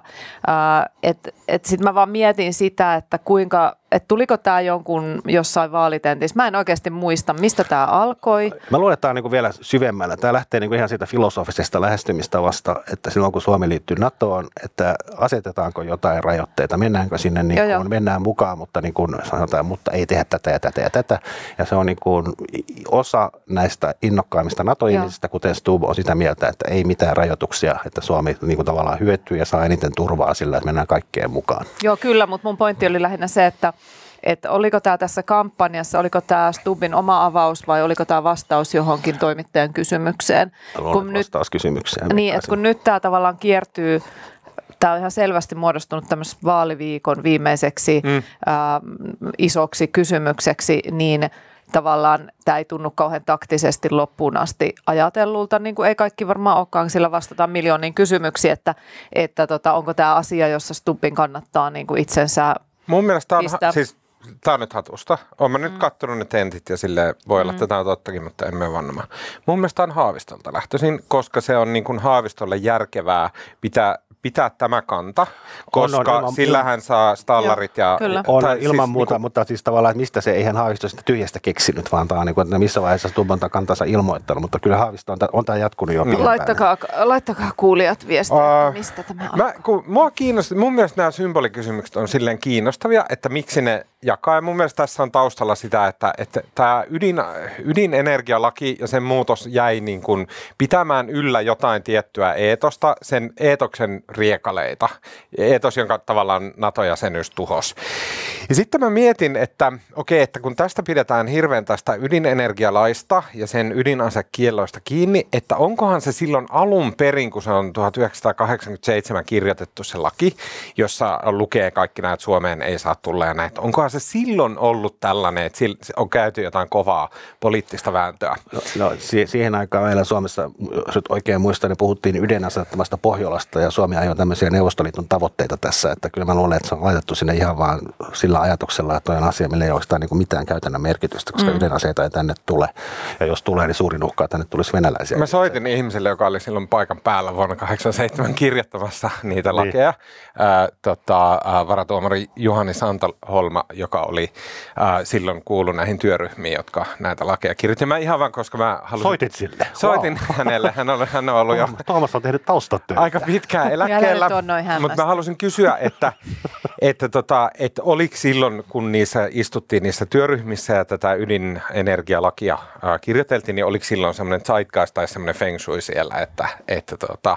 sitten mä vaan mietin sitä, että tuliko tämä jonkun jossain vaalitentissä. Mä en oikeasti muista, mistä tämä alkoi. Mä luulen, että tämä on niin kuin vielä syvemmällä. Tämä lähtee niin kuin ihan siitä filosofisesta lähestymistavasta, että silloin kun Suomi liittyy NATOon, että asetetaanko jotain rajoitteita, mennäänkö sinne, niin kuin, mennään mukaan, mutta niin kuin sanotaan, mutta ei tehdä tätä ja tätä ja tätä. Ja se on niin kuin osa näistä innokkaimmista NATO-ihmisistä, kuten Stubb on sitä mieltä, että ei mitään rajoituksia, että Suomi niin kuin tavallaan hyötyy ja saa eniten turvaa sillä, että mennään kaikkeen mukaan. Joo, kyllä, mutta mun pointti oli lähinnä se, että oliko tämä tässä kampanjassa, oliko tämä Stubbin oma avaus vai oliko tämä vastaus johonkin toimittajan kysymykseen? Vastaus kysymykseen. Niin, että kun nyt tämä tavallaan kiertyy, tämä on ihan selvästi muodostunut tämmöisen vaaliviikon viimeiseksi isoksi kysymykseksi, niin tavallaan tämä ei tunnu kauhean taktisesti loppuun asti ajatellulta, niin kuin ei kaikki varmaan olekaan, sillä vastataan miljooniin kysymyksiin, että onko tämä asia, jossa Stubbin kannattaa niin kuin itsensä mun mielestä tämä on nyt hatusta. Olen mä nyt katsonut ne tentit ja silleen voi olla, että tämä on tottakin, mutta en mene vannomaan. Mun mielestä on Haavistolta lähtöisin, koska se on niin kuin Haavistolle järkevää pitää tämä kanta, koska sillähän saa stallarit ja... On ilman muuta, niin mutta siis tavallaan, että mistä se, eihän Haavisto sitä tyhjästä keksinyt, vaan tämä on niin kuin, että missä vaiheessa Stubb on kantansa ilmoittanut, mutta kyllä Haavisto on tämä jatkunut jo pidempään. Laittakaa kuulijat viestiä, mistä tämä on. Mun mielestä nämä symbolikysymykset on silleen kiinnostavia, että miksi ne jakaa. Ja mun mielestä tässä on taustalla sitä, että tämä ydinenergialaki ja sen muutos jäi niin kuin pitämään yllä jotain tiettyä eetosta, sen eetoksen riekaleita. Eetos, jonka tavallaan NATO-jäsenyys tuhosi. Ja sitten mä mietin, että okei, että kun tästä pidetään hirveän tästä ydinenergialaista ja sen ydinasekielloista kiinni, että onkohan se silloin alun perin, kun se on 1987 kirjoitettu se laki, jossa lukee kaikki näitä Suomeen ei saa tulla ja näitä. Onkohan se silloin ollut tällainen, että on käyty jotain kovaa poliittista vääntöä? No, siihen aikaan meillä Suomessa, jos nyt oikein muistan, niin puhuttiin ydinasettomasta Pohjolasta ja Suomi ajoi tämmöisiä Neuvostoliiton tavoitteita tässä, että kyllä mä luulen, että se on laitettu sinne ihan vaan sillä ajatuksella, että toi on asia, millä ei oikeastaan niin kuin mitään käytännön merkitystä, koska ydinaseita ei tänne tule. Ja jos tulee, niin suurin uhka, että tänne tulisi venäläisiä. Mä soitin ihmiselle, joka oli silloin paikan päällä vuonna 1987 kirjoittamassa niitä lakeja. Varatuomari Juhani Santaholma, joka oli silloin kuulu näihin työryhmiin, jotka näitä lakeja kirjoitti. Mä ihan vaan, koska mä halusin... Soitit sille? Soitin hänelle. Hän on ollut jo... Tuomas on tehnyt taustatyötä. Aika pitkään eläkkeellä. Mutta mä halusin kysyä, että oliko silloin, kun istuttiin niissä työryhmissä ja tätä ydinenergialakia kirjoiteltiin, niin oliko silloin semmoinen zeitgeist tai semmoinen feng shui siellä, että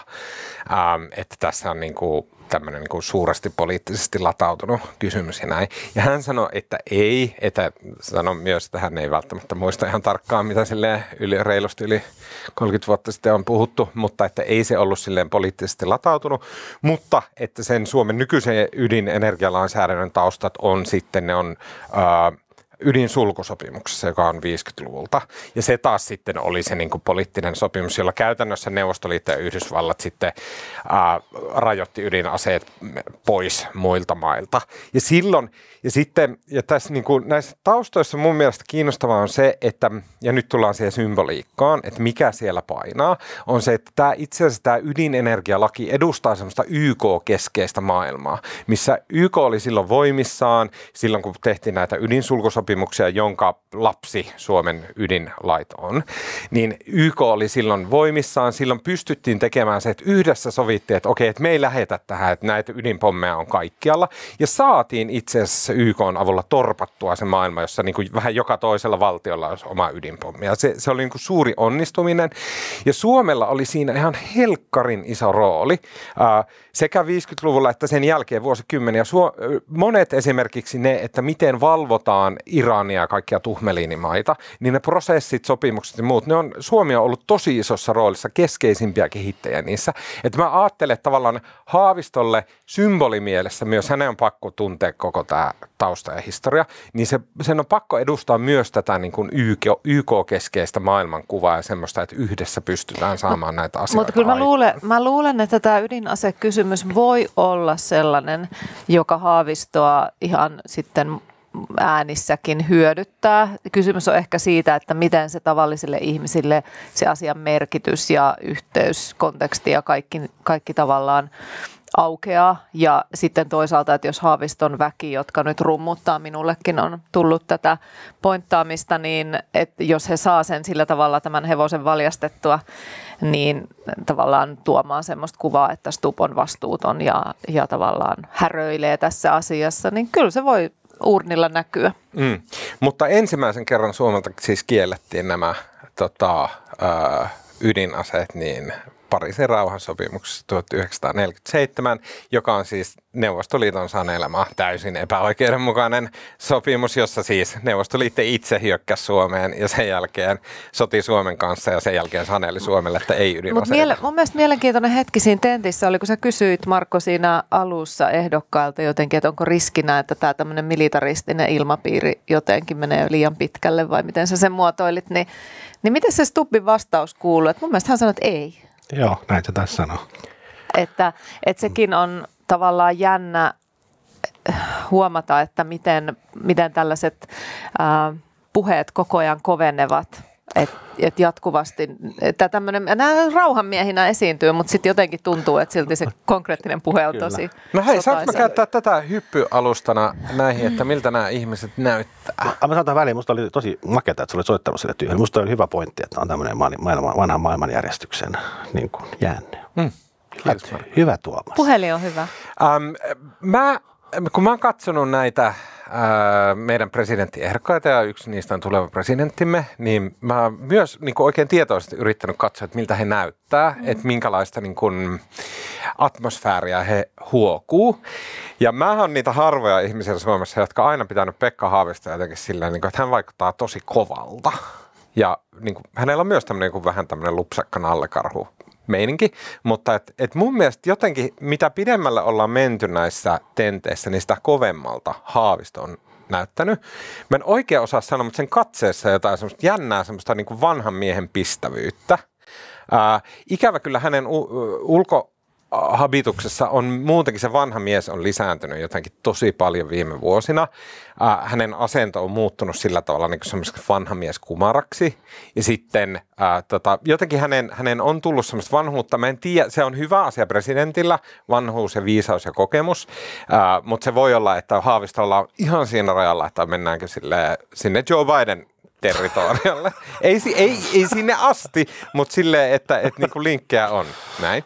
tässä on niinku tämmöinen niin kuin suuresti poliittisesti latautunut kysymys ja näin. Ja hän sanoi, että ei, että sanoi myös, että hän ei välttämättä muista ihan tarkkaan, mitä silleen reilusti yli 30 vuotta sitten on puhuttu, mutta että ei se ollut silleen poliittisesti latautunut, mutta että sen Suomen nykyisen ydinenergialainsäädännön taustat on sitten, ne on ydinsulkusopimuksessa, joka on 50-luvulta. Ja se taas sitten oli se niin kuin poliittinen sopimus, jolla käytännössä Neuvostoliitto ja Yhdysvallat sitten rajoitti ydinaseet pois muilta mailta. Ja silloin, ja tässä niin kuin näissä taustoissa mun mielestä kiinnostavaa on se, että, ja nyt tullaan siihen symboliikkaan, että mikä siellä painaa, on se, että itse asiassa tämä ydinenergialaki edustaa semmoista YK-keskeistä maailmaa, missä YK oli silloin voimissaan, silloin kun tehtiin näitä ydinsulkusopimuksia, sopimuksia, jonka lapsi Suomen ydinlait on, niin YK oli silloin voimissaan, silloin pystyttiin tekemään se, että yhdessä sovittiin, että okei, että me ei lähetä tähän, että näitä ydinpommeja on kaikkialla, ja saatiin itse asiassa YK:n avulla torpattua se maailma, jossa niin kuin vähän joka toisella valtiolla olisi oma ydinpommi, ja se oli niin kuin suuri onnistuminen, ja Suomella oli siinä ihan helkkarin iso rooli, sekä 50-luvulla että sen jälkeen vuosikymmeniä. Monet esimerkiksi ne, että miten valvotaan Irania ja kaikkia tuhmeliinimaita, niin ne prosessit, sopimukset ja muut, Suomi on ollut tosi isossa roolissa, keskeisimpiä kehittäjiä niissä. Että mä ajattelen, että tavallaan Haavistolle symbolimielessä myös hänen on pakko tuntea koko tämä tausta ja historia, niin sen on pakko edustaa myös tätä niin kuin YK-keskeistä maailmankuvaa ja semmoista, että yhdessä pystytään saamaan näitä asioita. Mutta kyllä mä luulen, että tämä ydinasekysymys voi olla sellainen, joka Haavistoa ihan sitten äänissäkin hyödyttää. Kysymys on ehkä siitä, että miten se tavallisille ihmisille se asian merkitys ja yhteys, konteksti ja kaikki tavallaan aukeaa. Ja sitten toisaalta, että jos Haaviston väki, jotka nyt rummuttaa, minullekin on tullut tätä pointtaamista, niin että jos he saa sen sillä tavalla tämän hevosen valjastettua, niin tavallaan tuomaan semmoista kuvaa, että Stubb on vastuuton ja tavallaan häröilee tässä asiassa, niin kyllä se voi urnilla näkyä. Mutta ensimmäisen kerran Suomelta siis kiellettiin nämä ydinaseet niin Pariisin rauhansopimuksessa 1947, joka on siis Neuvostoliiton sanelema täysin epäoikeudenmukainen sopimus, jossa siis Neuvostoliitto itse hyökkäsi Suomeen ja sen jälkeen soti Suomen kanssa ja sen jälkeen saneli Suomelle, että ei ydinaseita. Mutta mun mielestä mielenkiintoinen hetki siinä tentissä oli, kun sä kysyit, Marko, siinä alussa ehdokkailta jotenkin, että onko riskinä, että tämä tämmöinen militaristinen ilmapiiri jotenkin menee liian pitkälle vai miten sä sen muotoilit, niin miten se Stubbin vastaus kuuluu? Että mun mielestä hän sanoi, että ei. Joo, näin se tässä sanoo. Että sekin on tavallaan jännä huomata, että miten tällaiset puheet koko ajan kovenevat. Että jatkuvasti, että nämä rauhanmiehinä esiintyy, mutta sitten jotenkin tuntuu, että silti se konkreettinen puhe on tosi No hei, saanko mä käyttää tätä hyppyalustana näihin, että miltä nämä ihmiset näyttää? Mä sanon tähän väliin, musta oli tosi makeata, että sä olet soittanut sille työhön. Musta oli hyvä pointti, että on tämmöinen vanhan maailmanjärjestyksen niin kuin jäänne. Hyvä Tuomas. Puhelin on hyvä. Kun mä oon katsonut näitä meidän presidenttiehdokkaita ja yksi niistä on tuleva presidenttimme, niin mä oon myös niin kuin oikein tietoisesti yrittänyt katsoa, että miltä he näyttää, että minkälaista niin kuin atmosfääriä he huokuu. Ja mä oon niitä harvoja ihmisiä Suomessa, jotka aina pitänyt Pekka Haavistoa jotenkin silleen, että hän vaikuttaa tosi kovalta. Ja niin kuin, hänellä on myös tämmöinen niin vähän tämmöinen lupsakka nallekarhu meininki, mutta et mun mielestä jotenkin, mitä pidemmälle ollaan menty näissä tenteissä, niin sitä kovemmalta Haavisto on näyttänyt. Mä en oikein osaa sanoa, mutta sen katseessa jotain semmoista jännää, semmoista niin kuin vanhan miehen pistävyyttä. Ikävä kyllä hänen ulkohabituksessa on muutenkin se vanha mies on lisääntynyt jotenkin tosi paljon viime vuosina. Hänen asento on muuttunut sillä tavalla niin kuin semmoiseksi vanhamieskumaraksi. Ja sitten jotenkin hänen on tullut semmoista vanhuutta. Mä en tiedä, se on hyvä asia presidentillä, vanhuus ja viisaus ja kokemus. Mutta se voi olla, että Haavistolla on ihan siinä rajalla, että mennäänkö sinne Joe Biden territorialle. Ei sinne asti, mutta silleen, että niinku linkkejä on. Näin.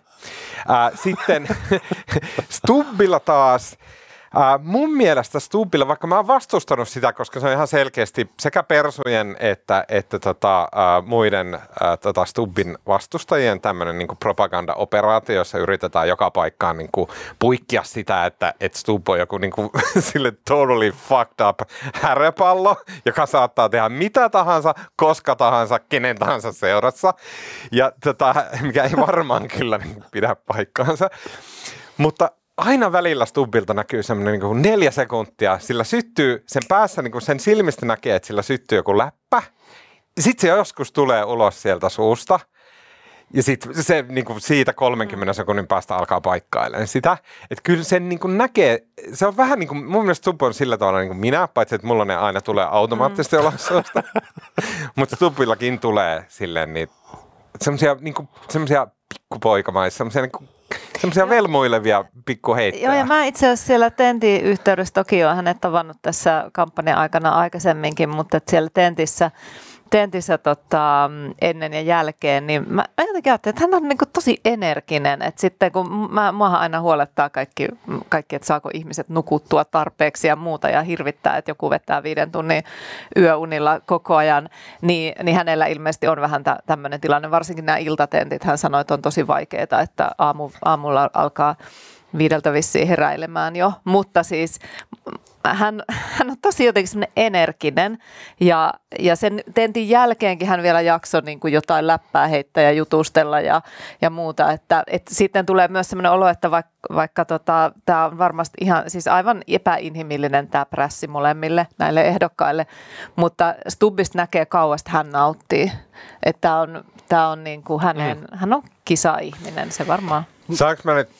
Sitten Stubbilla taas, mun mielestä Stubbilla, vaikka mä oon vastustanut sitä, koska se on ihan selkeästi sekä persujen että muiden Stubbin vastustajien tämmöinen niin kuin propagandaoperaatio, jossa yritetään joka paikkaan niin kuin puikkia sitä, että Stubb on joku niin kuin, sille totally fucked up häröpallo, joka saattaa tehdä mitä tahansa, koska tahansa, kenen tahansa seurassa. Ja mikä ei varmaan kyllä niin pidä paikkaansa. Mutta aina välillä Stubbilta näkyy semmoinen niin 4 sekuntia, sillä syttyy sen päässä, niin kuin sen silmistä näkee, että sillä syttyy joku läppä. Sitten se joskus tulee ulos sieltä suusta. Ja sitten se niin kuin siitä 30 sekunnin päästä alkaa paikkailemaan sitä. Että kyllä sen niin kuin näkee, se on vähän niin kuin, mun mielestä Stubb on sillä tavalla niin kuin minä, paitsi että mulla ne aina tulee automaattisesti ulos suusta. Mutta Stubbillakin tulee silleen niitä semmoisia niin pikkupoikamaisia, semmoisia niin kuin Semmoisia velmuilevia pikkuheittejä. Joo, ja mä itse asiassa siellä tentin yhteydessä toki olen hänet tavannut tässä kampanjan aikana aikaisemminkin, mutta siellä tentissä ennen ja jälkeen, niin mä jotenkin ajattelin, että hän on niin kuin tosi energinen, että sitten kun muahan aina huolettaa kaikki, että saako ihmiset nukuttua tarpeeksi ja muuta ja hirvittää, että joku vetää 5 tunnin yöunilla koko ajan, niin hänellä ilmeisesti on vähän tämmöinen tilanne, varsinkin nämä iltatentit, hän sanoi, että on tosi vaikeaa, että aamulla alkaa 5 vissiin heräilemään jo, mutta siis hän on tosi jotenkin semmoinen energinen ja sen tentin jälkeenkin hän vielä jaksoi niin kuin jotain läppää heittää ja jutustella ja muuta, että sitten tulee myös semmoinen olo, että vaikka tämä on varmasti ihan siis aivan epäinhimillinen tämä prässi molemmille näille ehdokkaille, mutta Stubbista näkee kauasta, hän nauttii, että tämä on niin kuin hän on kisa-ihminen, se varmaan. Saanko mä nyt,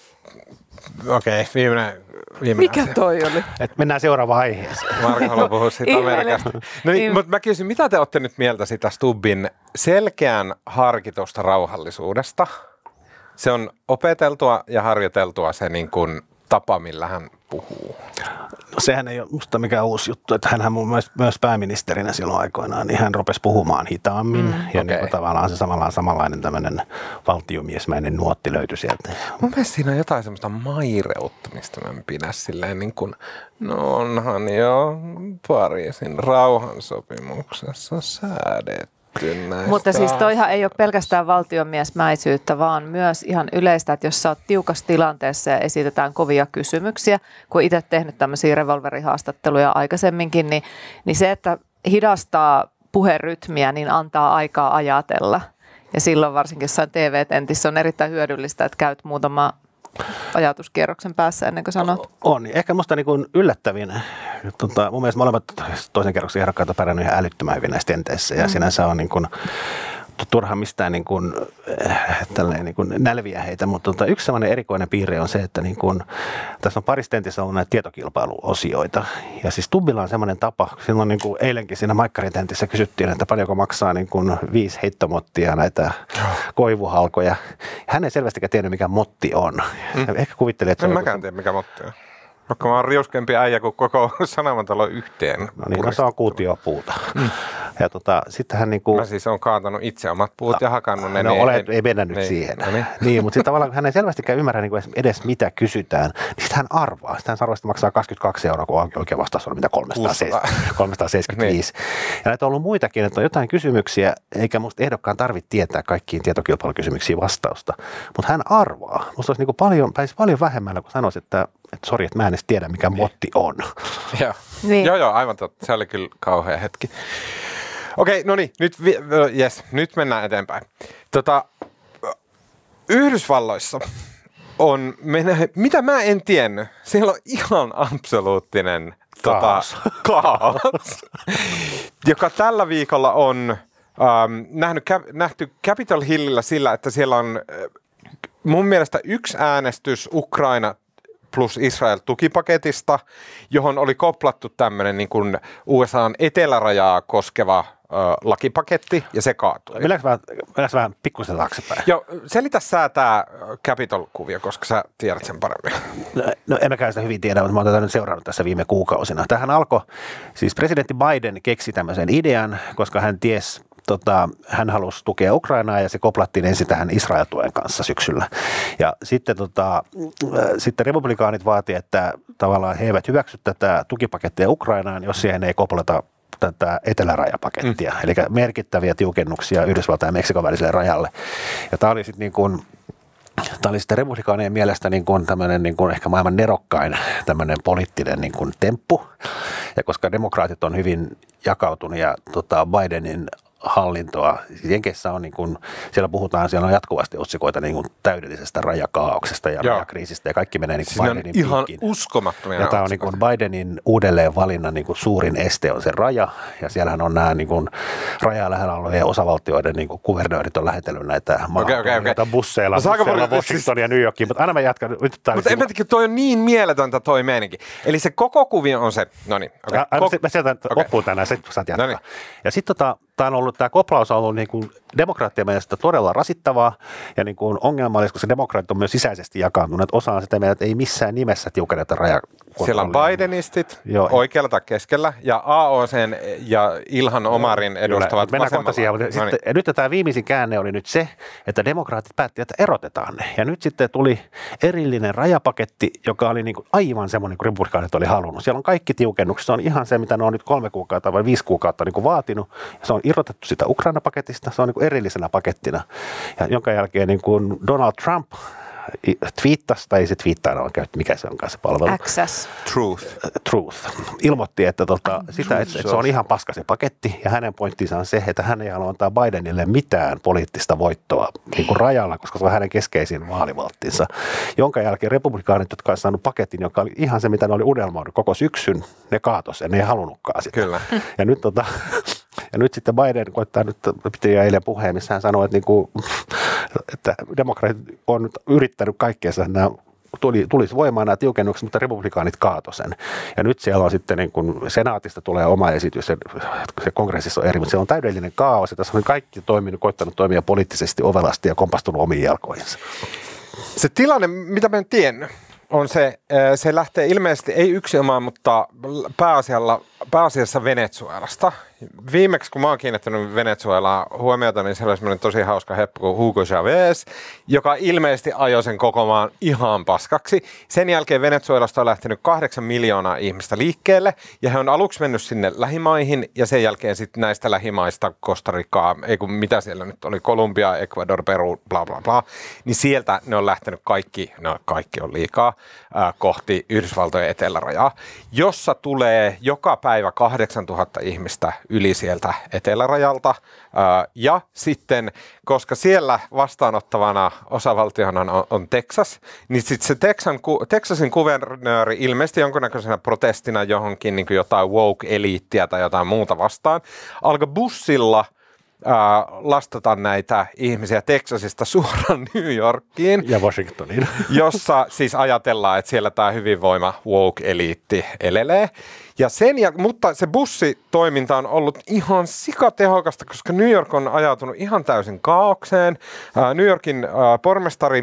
viimeinen mikä toi oli? Et mennään seuraavaan aiheeseen. Marko haluaa puhua siitä Amerikasta. No niin, mutta mä kysyn, mitä te olette nyt mieltä sitä Stubbin selkeän harkitusta rauhallisuudesta? Se on opeteltua ja harjoiteltua se niin kuin tapa, millä hän puhuu. No sehän ei ole musta mikään uusi juttu, että hänhän myös pääministerinä silloin aikoinaan, niin hän rupesi puhumaan hitaammin ja niin kuin tavallaan se samanlainen tämmöinen valtiomiesmäinen nuotti löytyi sieltä. Mun mielestä siinä on jotain semmoista maireutta, mistä mä pidän silleen niin kuin, no onhan jo Pariisin rauhansopimuksessa säädetty. Mutta siis toihan ei ole pelkästään valtiomiesmäisyyttä, vaan myös ihan yleistä, että jos sä oot tiukassa tilanteessa ja esitetään kovia kysymyksiä, kun itse tehnyt tämmöisiä revolverihaastatteluja aikaisemminkin, niin se, että hidastaa puherytmiä, niin antaa aikaa ajatella. Ja silloin varsinkin jossain TV-tentissä on erittäin hyödyllistä, että käyt muutama ajatuskierroksen päässä ennen kuin sanot. On. Ehkä musta niin kuin yllättävin. Mun mielestä molemmat toisen kierroksen ehdokkaat on pärjännyt ihan älyttömän hyvin näissä tenteissä ja sinänsä on niin kuin turha mistään niin kuin nälviä heitä, mutta yksi sellainen erikoinen piirre on se, että niin kuin, tässä on parissa tentissä ollut näitä tietokilpailuosioita. Ja siis Stubbilla on sellainen tapa, silloin niin kuin eilenkin siinä Maikkarin tentissä kysyttiin, että paljonko maksaa niin kuin 5 heittomottia näitä koivuhalkoja. Hän ei selvästikään tiennyt, mikä motti on. Ehkä kuvittelee, että en mäkään tiedä, mikä motti on. Vaikka mä oon riuskempi äijä kuin koko Sanomatalo yhteen. No niin, se on kuutiopuuta. Ja sitten hän niinku... Mä siis oon kaatanut itse omat puut ja hakannut ne. Ei mennä nyt siihen. Niin, mutta sitten tavallaan hän ei selvästikään ymmärrä niinku edes mitä kysytään, niin sitten hän arvaa. Sitten hän arvaa, että maksaa 22 €, kun oikein vastaus on mitä 375. Ja näitä on ollut muitakin, että on jotain kysymyksiä, eikä musta ehdokkaan tarvitse tietää kaikkiin tietokilpailukysymyksiin vastausta. Mutta hän arvaa. Musta olisi niinku paljon vähemmällä, kun sanoisi, että sori, että mä en edes tiedä, mikä motti on. Joo, niin. Joo, aivan totta. Se oli kyllä kauhea hetki. Okei, no niin, nyt mennään eteenpäin. Yhdysvalloissa on, mitä mä en tiennyt, siellä on ihan absoluuttinen kaos, joka tällä viikolla on nähty Capitol Hillillä sillä, että siellä on mun mielestä yksi äänestys Ukraina plus Israel tukipaketista, johon oli koplattu tämmöinen niin kuin USA:n etelärajaa koskeva lakipaketti, ja se kaatui. Mennäänkö vähän pikkuisen taaksepäin? Joo, selitä sä tämä Capitol-kuvio, koska sä tiedät sen paremmin. No en mäkään sitä hyvin tiedä, mutta mä oon tätä nyt seurannut tässä viime kuukausina. Tähän alkoi, siis presidentti Biden keksi tämmöisen idean, koska hän ties, hän halusi tukea Ukrainaa ja se koplattiin ensin tähän Israel-tuen kanssa syksyllä. Ja sitten republikaanit vaati, että tavallaan he eivät hyväksy tätä tukipakettia Ukrainaan, jos siihen ei koplata tätä etelärajapakettia, eli merkittäviä tiukennuksia Yhdysvaltain ja Meksikon väliselle rajalle. Ja tämä oli sitten niin kuin tämä oli sitten republikaanien mielestä niin kuin tämmöinen niin kuin ehkä maailman nerokkain tämmöinen poliittinen niin kuin temppu. Ja koska demokraatit on hyvin jakautunut ja Bidenin hallintoa. Jenkeissä on niin kuin, siellä on jatkuvasti otsikoita niin kuin täydellisestä rajakaauksesta ja rajakriisistä ja kaikki menee niin kuin Bidenin ihan piikkiin. Uskomattomia. Ja tämä on niin kuin Bidenin uudelleenvalinnan niin kuin suurin este on se raja ja siellähän on nämä niin kuin rajaa lähellä olevien osavaltioiden niin kuin kuvernöörit on lähetellyt näitä busseilla Washington ja New Yorkiin, mutta aina mä jatkan. Mutta en mä tiedä, toi on niin mieletöntä toi meininki. Eli se koko kuvio on se, no niin. Mä sieltä loppuun tänään, sitten saat jatkaa. Ja sitten tämä koplaus on ollut niin kuin demokraattien mielestä todella rasittavaa ja niin kuin ongelmallista, koska demokraatit on myös sisäisesti jakaantuneet. Osa on sitä mieltä, että ei missään nimessä tiukenneta rajakontrollia. Siellä on Bidenistit oikealla tai keskellä ja AOC:n ja Ilhan Omarin edustavat vasemmalla. Ja nyt tämä viimeisin käänne oli nyt se, että demokraatit päättivät, että erotetaan ne. Ja nyt sitten tuli erillinen rajapaketti, joka oli niin kuin aivan semmoinen, kuin republikaanit oli halunnut. Siellä on kaikki tiukennukset. Se on ihan se, mitä ne on nyt 3 kuukautta vai 5 kuukautta niin kuin vaatinut. Ja se on irrotettu sitä Ukraina-paketista. Se on niin kuin erillisenä pakettina. Ja jonka jälkeen niin kuin Donald Trump twiittasi, tai ei se twiittaa, on käynyt, mikä se onkaan se palvelu? Access. Truth. Ilmoitti, että, että se on ihan paska se paketti, ja hänen pointtinsa on se, että hän ei halua antaa Bidenille mitään poliittista voittoa niin kuin rajalla, koska se on hänen keskeisin vaalivalttinsa. Jonka jälkeen republikaanit, jotka on saanut paketin, joka oli ihan se, mitä ne oli unelmoinut koko syksyn, ne kaatos, ja ne ei halunnutkaan sitä. Kyllä. Ja nyt sitten Biden koittaa nyt, piti eilen puheen, missä hän sanoi, että demokraatit on nyt yrittänyt kaikkeensa, että nämä tulisi voimaan nämä tiukennukset, mutta republikaanit kaato sen. Ja nyt siellä on sitten niin kuin senaatista tulee oma esitys, se kongressissa on eri, mutta se on täydellinen kaos, ja tässä on kaikki koittanut toimia poliittisesti ovelasti ja kompastunut omiin jalkoihinsa. Se tilanne, mitä mä en tiennyt, on se lähtee ilmeisesti, ei yksinomaan, mutta pääasiassa Venezuelasta. Viimeksi, kun mä oon kiinnittänyt Venezuelaa huomiota, niin siellä oli semmoinen tosi hauska heppu kuin Hugo Chavez, joka ilmeisesti ajoi sen koko maan ihan paskaksi. Sen jälkeen Venezuelasta on lähtenyt 8 miljoonaa ihmistä liikkeelle, ja he on aluksi mennyt sinne lähimaihin, ja sen jälkeen sitten näistä lähimaista Costa Ricaa, ei kun mitä siellä nyt oli, Kolumbia, Ecuador, Peru, bla bla bla, niin sieltä ne on lähtenyt kaikki on liikaa, kohti Yhdysvaltojen etelärajaa, jossa tulee joka päivä 8000 ihmistä yli sieltä etelärajalta. Ja sitten, koska siellä vastaanottavana osavaltiona on Texas, niin sitten se Texasin kuvernööri ilmeisesti jonkunnäköisenä protestina johonkin niin kuin jotain woke-eliittiä tai jotain muuta vastaan, alkoi bussilla lastata näitä ihmisiä Texasista suoraan New Yorkiin. Ja Washingtoniin. Jossa siis ajatellaan, että siellä tämä hyvinvoima woke-eliitti elelee. Ja mutta se bussitoiminta on ollut ihan sikatehokasta, koska New York on ajautunut ihan täysin kaaukseen. New Yorkin pormestari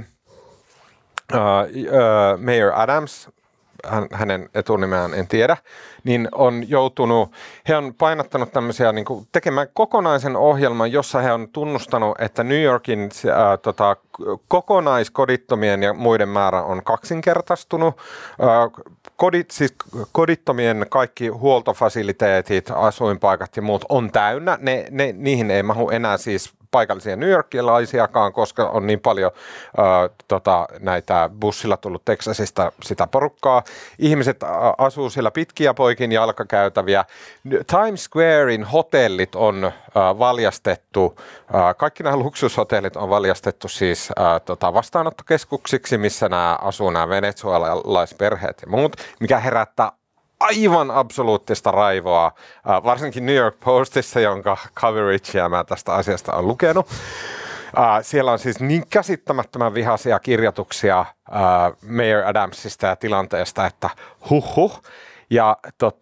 Mayor Adams, hänen etunimeään en tiedä, niin on he on painottanut tämmöisiä niin kuin tekemään kokonaisen ohjelman, jossa he on tunnustanut, että New Yorkin kokonaiskodittomien ja muiden määrä on kaksinkertaistunut. Siis kodittomien kaikki huoltofasiliteetit, asuinpaikat ja muut on täynnä. Niihin ei mahu enää siis paikallisia newyorkilaisiakaan, koska on niin paljon näitä bussilla tullut Texasista sitä porukkaa. Ihmiset asuu siellä pitkiä poikin jalkakäytäviä. Times Squarein hotellit on valjastettu, kaikki nämä luksushotellit on valjastettu siis vastaanottokeskuksiksi, missä asuu nämä venezuelalaisperheet ja muut, mikä herättää aivan absoluuttista raivoa, varsinkin New York Postissa, jonka coveragea mä tästä asiasta olen lukenut. Siellä on siis niin käsittämättömän vihaisia kirjoituksia Mayor Adamsista ja tilanteesta, että huhhuh. Ja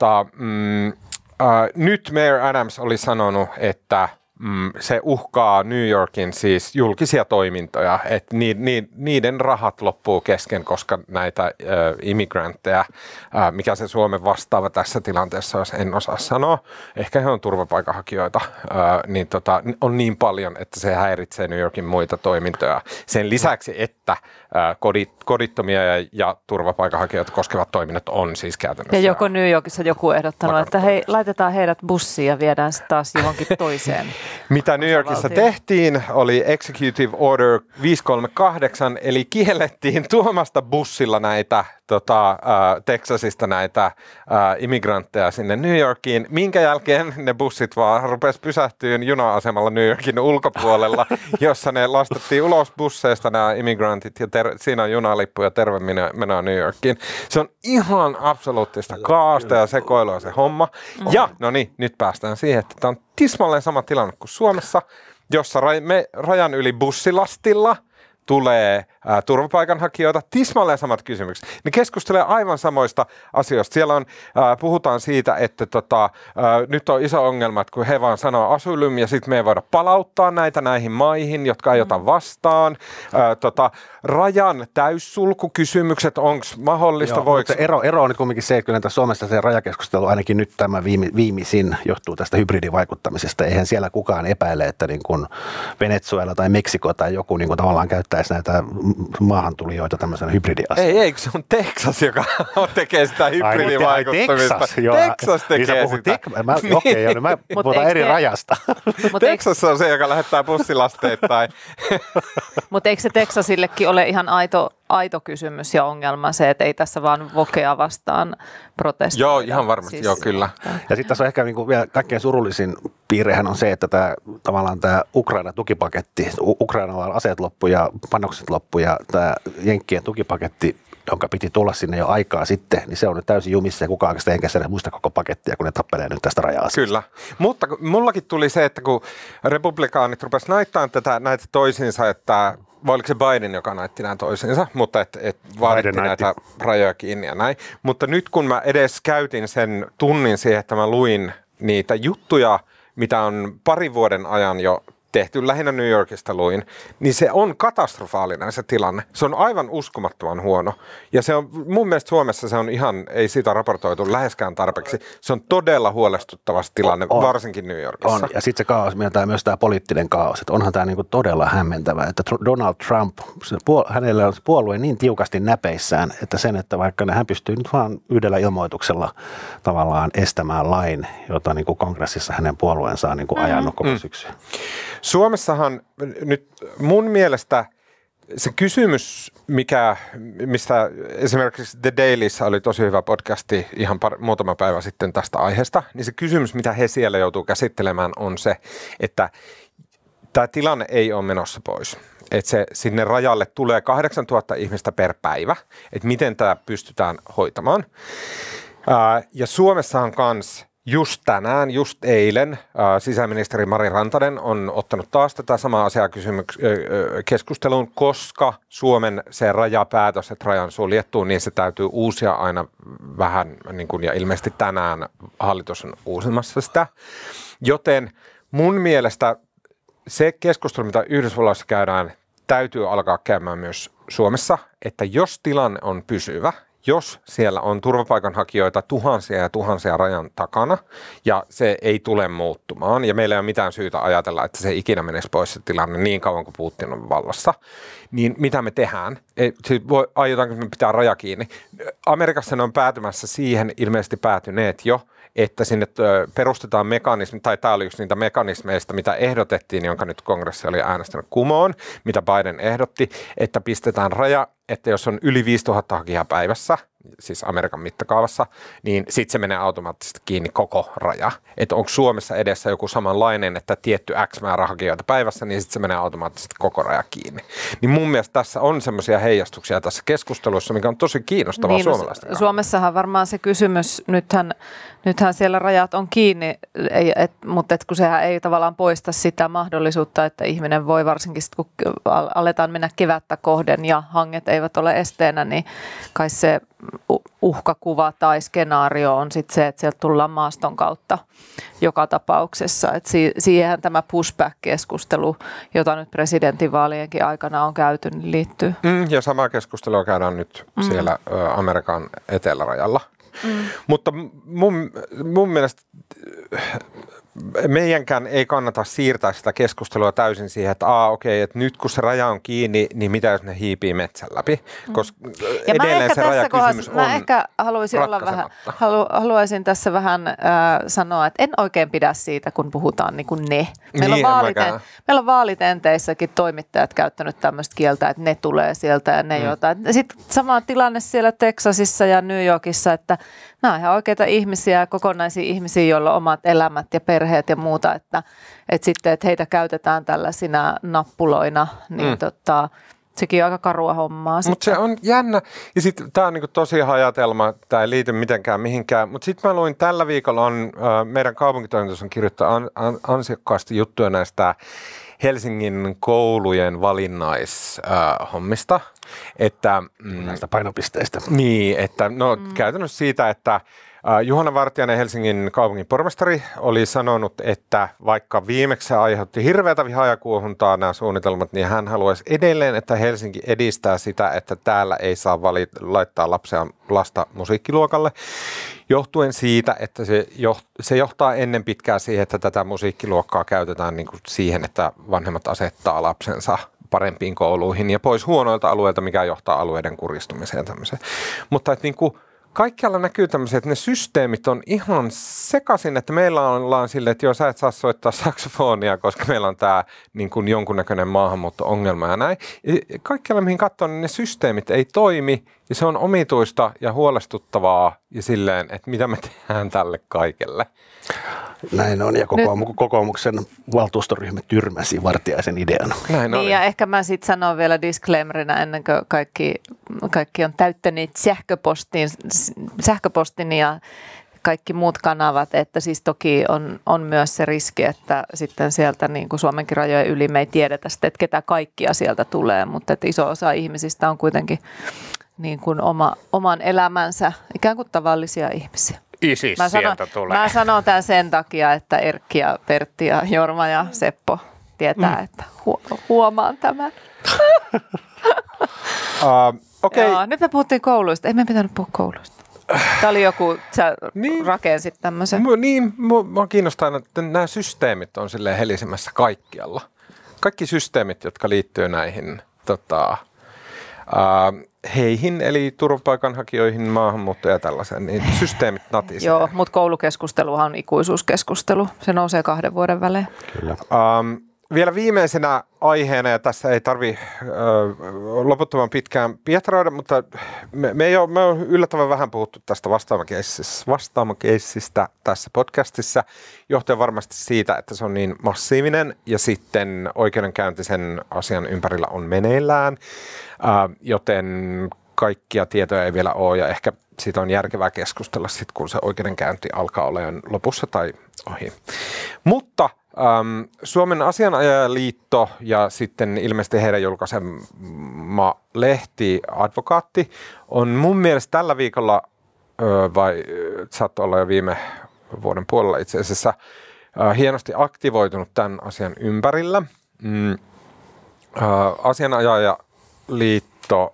nyt Mayor Adams oli sanonut, että se uhkaa New Yorkin siis julkisia toimintoja, että niiden rahat loppuu kesken, koska näitä immigrantteja, mikä se Suomen vastaava tässä tilanteessa, jos en osaa sanoa, ehkä he on turvapaikanhakijoita, niin on niin paljon, että se häiritsee New Yorkin muita toimintoja. Sen lisäksi, että kodittomia ja turvapaikanhakijoita koskevat toiminnot on siis käytännössä. Ja joko New Yorkissa joku ehdottanut, että hei, laitetaan heidät bussiin ja viedään sitten taas johonkin toiseen. Mitä New Yorkissa tehtiin, oli Executive Order 538, eli kiellettiin tuomasta bussilla näitä Texasista näitä immigrantteja sinne New Yorkiin, minkä jälkeen ne bussit vaan rupesi pysähtyyn juna-asemalla New Yorkin ulkopuolella, jossa ne lastattiin ulos busseista nämä immigrantit ja siinä on junalippu ja terve menoa New Yorkiin. Se on ihan absoluuttista kaaosta ja sekoilua se homma. Ja no niin, nyt päästään siihen, että tämä on tismalleen sama tilanne kuin Suomessa, jossa rajan yli bussilastilla tulee turvapaikanhakijoita, tismalleen samat kysymykset. Ne keskustelee aivan samoista asioista. Siellä puhutaan siitä, että nyt on iso ongelma, että kun he vaan sanoo asylum ja sitten me ei voida palauttaa näitä näihin maihin, jotka ei ota vastaan. Rajan täyssulkukysymykset, onko mahdollista? Joo, voiko... ero on kuitenkin se, että kyllä Suomessa se rajakeskustelu, ainakin nyt tämä viimeisin, johtuu tästä hybridivaikuttamisesta. Eihän siellä kukaan epäile, että niin kuin Venezuela tai Meksiko tai joku niin kuin tavallaan käyttäisi näitä maahantulijoita tämmöisenä hybridiasiana. Ei, se on Texas, joka tekee sitä hybridivaikuttamista. Texas tekee sitä. Okei, mä puhutaan eri rajasta. Texas on se, joka lähettää bussilasteittain. Mutta eikö se Texasillekin ole ihan aito kysymys ja ongelma se, että ei tässä vaan vokea vastaan protestoida? Joo, ihan varmasti, siis, joo kyllä. Ja sitten tässä on ehkä niin vielä kaikkein surullisin piirrehän on se, että tavallaan tämä Ukraina-tukipaketti, Ukrainalla on aseet loppu ja panokset loppu ja tämä Jenkkien tukipaketti, jonka piti tulla sinne jo aikaa sitten, niin se on nyt täysin jumissa ja kukaan ei edes muista koko pakettia, kun ne tappelee nyt tästä raja-asiasta. Kyllä, mutta mullakin tuli se, että kun republikaanit rupesivat naittamaan näitä toisiinsa, että oliko se Biden, joka naitti nämä toisiinsa, mutta et vaadittiin näitä rajoja kiinni ja näin. Mutta nyt kun mä edes käytin sen tunnin siihen, että mä luin niitä juttuja, mitä on parin vuoden ajan jo tehty, lähinnä New Yorkista luin, niin se on katastrofaalinen se tilanne. Se on aivan uskomattoman huono. Ja se on, mun mielestä Suomessa se on ihan, ei siitä raportoitu läheskään tarpeeksi. Se on todella huolestuttava tilanne, varsinkin New Yorkissa. On, ja sitten se kaos, myös tämä poliittinen kaos. Että onhan tämä niinku todella hämmentävä, että Donald Trump, hänellä on puolue niin tiukasti näpeissään, että vaikka hän pystyy nyt vaan yhdellä ilmoituksella tavallaan estämään lain, jota niinku kongressissa hänen puolueensa on niinku ajanut koko syksyn. Suomessahan nyt mun mielestä se kysymys, mistä esimerkiksi The Dailyssä oli tosi hyvä podcasti ihan muutama päivä sitten tästä aiheesta, niin se kysymys, mitä he siellä joutuu käsittelemään, on se, että tämä tilanne ei ole menossa pois. Että sinne rajalle tulee 8000 ihmistä per päivä, että miten tämä pystytään hoitamaan. Ja Suomessahan kanssa just tänään, just eilen sisäministeri Mari Rantanen on ottanut taas tätä samaa asiaa keskusteluun, koska Suomen se rajapäätös, että rajan suljettu, niin se täytyy uusia aina vähän, niin kuin, ja ilmeisesti tänään hallitus on uusimassa sitä. Joten mun mielestä se keskustelu, mitä Yhdysvalloissa käydään, täytyy alkaa käymään myös Suomessa, että jos tilanne on pysyvä, jos siellä on turvapaikanhakijoita tuhansia ja tuhansia rajan takana ja se ei tule muuttumaan ja meillä ei ole mitään syytä ajatella, että se ikinä menisi pois se tilanne niin kauan kuin Putin on vallassa, niin mitä me tehdään? Aiotaanko me pitää raja kiinni? Amerikassa ne on päätymässä siihen, ilmeisesti päätyneet jo, että sinne perustetaan mekanismi, tai tämä oli yksi niitä mekanismeista, mitä ehdotettiin, jonka nyt kongressi oli äänestänyt kumoon, mitä Biden ehdotti, että pistetään raja, että jos on yli 5000 hakijaa päivässä, siis Amerikan mittakaavassa, niin sitten se menee automaattisesti kiinni koko raja. Että onko Suomessa edessä joku samanlainen, että tietty X määrä hakijoita päivässä, niin sitten se menee automaattisesti koko raja kiinni. Niin mun mielestä tässä on semmoisia heijastuksia tässä keskustelussa, mikä on tosi kiinnostavaa niin, suomalaisten kannalta. Suomessahan varmaan se kysymys, nythän siellä rajat on kiinni, mutta kun sehän ei tavallaan poista sitä mahdollisuutta, että ihminen voi varsinkin sit, kun aletaan mennä kevättä kohden ja hanget eivät ole esteenä, niin kai se uhkakuva tai skenaario on sitten se, että sieltä tullaan maaston kautta joka tapauksessa. Et siihen tämä pushback-keskustelu, jota nyt presidentinvaalienkin aikana on käyty, niin liittyy. Ja samaa keskustelua käydään nyt siellä Amerikan etelärajalla. Mutta mun mielestä meidänkään ei kannata siirtää sitä keskustelua täysin siihen, että että nyt kun se raja on kiinni, niin mitä jos ne hiipii metsän läpi? Koska edelleen se rajakysymys on mä ehkä haluaisin tässä vähän sanoa, että en oikein pidä siitä, kun puhutaan niin kuin ne. Meillä on vaalitenteissäkin toimittajat käyttänyt tämmöistä kieltä, että ne tulee sieltä ja ne jotain. Sitten sama tilanne siellä Texasissa ja New Yorkissa, että nämä on ihan oikeita ihmisiä, kokonaisia ihmisiä, joilla on omat elämät ja perheet ja muuta, että sitten, että heitä käytetään tällaisina nappuloina, niin sekin on aika karua hommaa. Mutta se on jännä. Ja sitten tämä on niinku tosi hajatelma, tämä ei liity mitenkään mihinkään. Mutta sitten mä luin tällä viikolla, meidän kaupunkitoimitus on kirjoittanut ansiokkaasti juttuja näistä Helsingin koulujen valinnaishommista, että näistä painopisteistä. niin, että no käytännössä siitä, että Juhana Vartiainen, Helsingin kaupungin pormestari, oli sanonut, että vaikka viimeksi se aiheutti hirveätä vihaa ja kuohuntaa nämä suunnitelmat, niin hän haluaisi edelleen, että Helsinki edistää sitä, että täällä ei saa laittaa lasta musiikkiluokalle, johtuen siitä, että se johtaa ennen pitkää siihen, että tätä musiikkiluokkaa käytetään niin kuin siihen, että vanhemmat asettaa lapsensa parempiin kouluihin ja pois huonoilta alueilta, mikä johtaa alueiden kuristumiseen ja tämmöiseen. Mutta että niin kuin kaikkialla näkyy tämmöisiä, että ne systeemit on ihan sekaisin, että meillä ollaan silleen, että joo, sä et saa soittaa saksofonia, koska meillä on tämä niin kuin jonkunnäköinen maahanmuutto-ongelma ja näin. Ja kaikkialla, mihin katsoo, niin ne systeemit ei toimi ja se on omituista ja huolestuttavaa ja silleen, että mitä me tehdään tälle kaikelle. Näin on, ja kokoomuksen valtuustoryhmä tyrmäsi Vartiaisen idean. Näin niin, ja ehkä mä sitten sanon vielä disclaimerina, ennen kuin kaikki on täyttäneet sähköpostin ja kaikki muut kanavat, että siis toki on myös se riski, että sitten sieltä niin kuin Suomenkin rajojen yli me ei tiedetä sitten, että ketä kaikkia sieltä tulee, mutta että iso osa ihmisistä on kuitenkin niin kuin oman elämänsä ikään kuin tavallisia ihmisiä. ISIS sieltä tulee. Mä sanon tämän sen takia, että Erkki ja Pertti ja Jorma ja Seppo tietää, että huomaan tämän. Okay. Joo, nyt me puhuttiin kouluista. Ei me pitänyt puhua kouluista. Tämä oli joku, sä rakensit tämmöisen. Niin, mua kiinnostaa, että nämä systeemit on silleen helisemässä kaikkialla. Kaikki systeemit, jotka liittyy näihin heihin, eli turvapaikanhakijoihin, maahanmuuttoja ja tällaisen, niin systeemit natisee. Joo, mutta koulukeskusteluhan on ikuisuuskeskustelu. Se nousee 2 vuoden välein. Kyllä. Vielä viimeisenä aiheena, ja tässä ei tarvitse loputtoman pitkään pietaroida, mutta me on yllättävän vähän puhuttu tästä vastaamokeissistä tässä podcastissa, johtuen varmasti siitä, että se on niin massiivinen, ja sitten oikeudenkäynti sen asian ympärillä on meneillään, joten kaikkia tietoja ei vielä ole, ja ehkä siitä on järkevää keskustella sitten, kun se oikeudenkäynti alkaa olemaan lopussa tai ohi. Mutta Suomen asianajajaliitto ja sitten ilmeisesti heidän julkaisema lehti Advokaatti on mun mielestä tällä viikolla, vai saattoi olla jo viime vuoden puolella itse asiassa, hienosti aktivoitunut tämän asian ympärillä. Asianajajaliitto,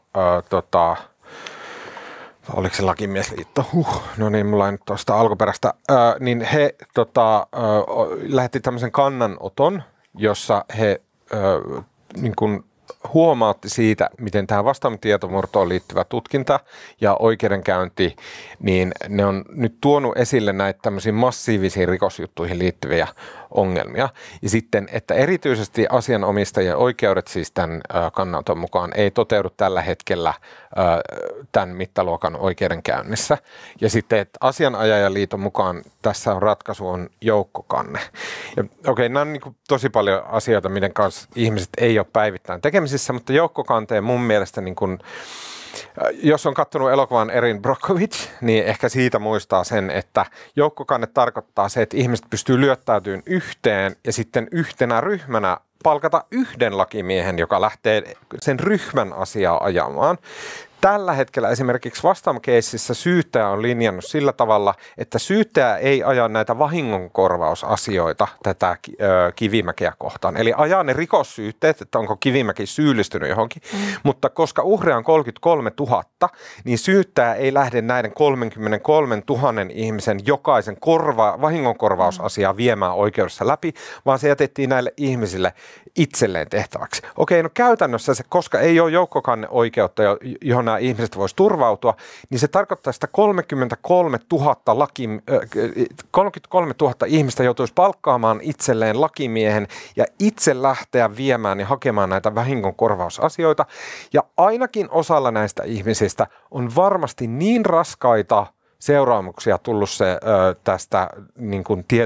oliko se Lakimiesliitto? No niin, mulla ei nyt tuosta alkuperäistä. Niin he lähetti tämmöisen kannanoton, jossa he niin kuin huomaatti siitä, miten tähän vastaamotietomurtoon liittyvä tutkinta ja oikeudenkäynti, niin ne on nyt tuonut esille näitä tämmöisiin massiivisiin rikosjuttuihin liittyviä ongelmia. Ja sitten, että erityisesti asianomistajien oikeudet siis tämän kannanoton mukaan ei toteudu tällä hetkellä tämän mittaluokan oikeudenkäynnissä. Ja sitten, että Asianajajaliiton mukaan tässä on ratkaisu on joukkokanne. Ja okei, nämä on niin kuin tosi paljon asioita, miten kanssa ihmiset ei ole päivittäin tekemisissä, mutta joukkokanteen mun mielestä niin kuin, jos on katsonut elokuvan Erin Brockovich, niin ehkä siitä muistaa sen, että joukkokanne tarkoittaa se, että ihmiset pystyy lyöttäytymään yhteen ja sitten yhtenä ryhmänä palkata yhden lakimiehen, joka lähtee sen ryhmän asiaa ajamaan. Tällä hetkellä esimerkiksi vastaamokeisissä syyttäjä on linjannut sillä tavalla, että syyttäjä ei aja näitä vahingonkorvausasioita tätä Kivimäkeä kohtaan. Eli ajaa ne rikossyytteet, että onko Kivimäki syyllistynyt johonkin, mutta koska uhreja on 33 000, niin syyttäjä ei lähde näiden 33 000 ihmisen jokaisen vahingonkorvausasiaa viemään oikeudessa läpi, vaan se jätettiin näille ihmisille itselleen tehtäväksi. Okei, no käytännössä se, koska ei ole joukkokanneoikeutta, johon nämä ihmiset voisi turvautua, niin se tarkoittaa, että 33 000 ihmistä joutuisi palkkaamaan itselleen lakimiehen ja itse lähteä viemään ja hakemaan näitä vahingonkorvausasioita. Ja ainakin osalla näistä ihmisistä on varmasti niin raskaita seuraamuksia tullut se tästä niin kuin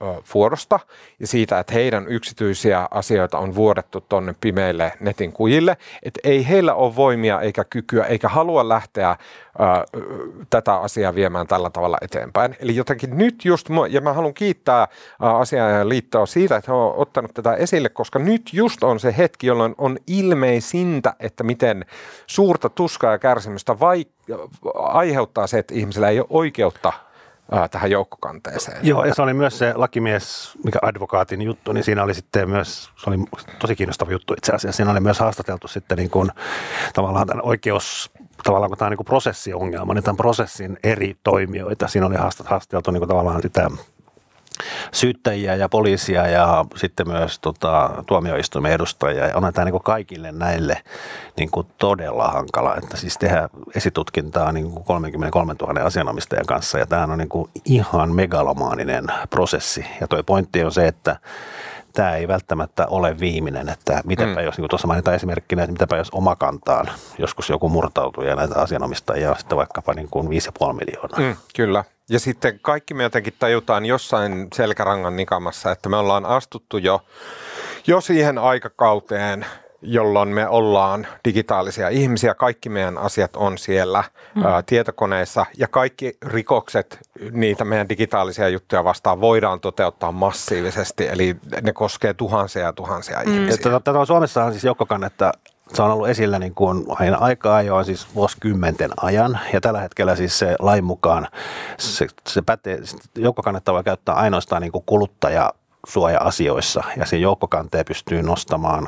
vuodosta ja siitä, että heidän yksityisiä asioita on vuodettu tuonne pimeille netin kujille, että ei heillä ole voimia eikä kykyä eikä halua lähteä tätä asiaa viemään tällä tavalla eteenpäin. Eli jotenkin nyt just, ja mä haluan kiittää Asianajajaliittoa siitä, että he ovat ottanut tätä esille, koska nyt just on se hetki, jolloin on ilmeisintä, että miten suurta tuskaa ja kärsimystä aiheuttaa se, että ihmisillä ei ole oikeutta tähän joukkokanteeseen. Joo, ja se oli myös se lakimies, mikä advokaatin juttu, niin siinä oli sitten myös, se oli tosi kiinnostava juttu itse asiassa, siinä oli myös haastateltu sitten niin kuin tavallaan tämän tavallaan kun tämä on niin kuin prosessiongelma, niin tämän prosessin eri toimijoita, siinä oli haastateltu niin kuin tavallaan sitä syyttäjiä ja poliisia ja sitten myös tuomioistuimen edustajia. Ja on tämä niin kuin kaikille näille niin kuin todella hankala, että siis tehdä esitutkintaa niin kuin 33 000 asianomistajan kanssa. Ja tämähän on niin kuin ihan megalomaaninen prosessi. Ja toi pointti on se, että tämä ei välttämättä ole viimeinen, että mitäpä jos, niin kuin tuossa mainitaan esimerkkinä, että mitäpä jos omakantaan joskus joku murtautuu ja näitä asianomistajia on sitten vaikkapa niin kuin 5,5 miljoonaa. Kyllä. Ja sitten kaikki me jotenkin tajutaan jossain selkärangan nikamassa, että me ollaan astuttu jo siihen aikakauteen, jolloin me ollaan digitaalisia ihmisiä. Kaikki meidän asiat on siellä tietokoneissa ja kaikki rikokset, niitä meidän digitaalisia juttuja vastaan voidaan toteuttaa massiivisesti. Eli ne koskee tuhansia ja tuhansia ihmisiä. Tätä Suomessa on siis joukkokannetta. Se on ollut esillä niin kuin aina aika ajoin, siis vuosikymmenten ajan. Ja tällä hetkellä siis se lain mukaan se pätee, joukkokannetta voi käyttää ainoastaan niin kuin kuluttajasuoja-asioissa. Ja se joukkokanteen pystyy nostamaan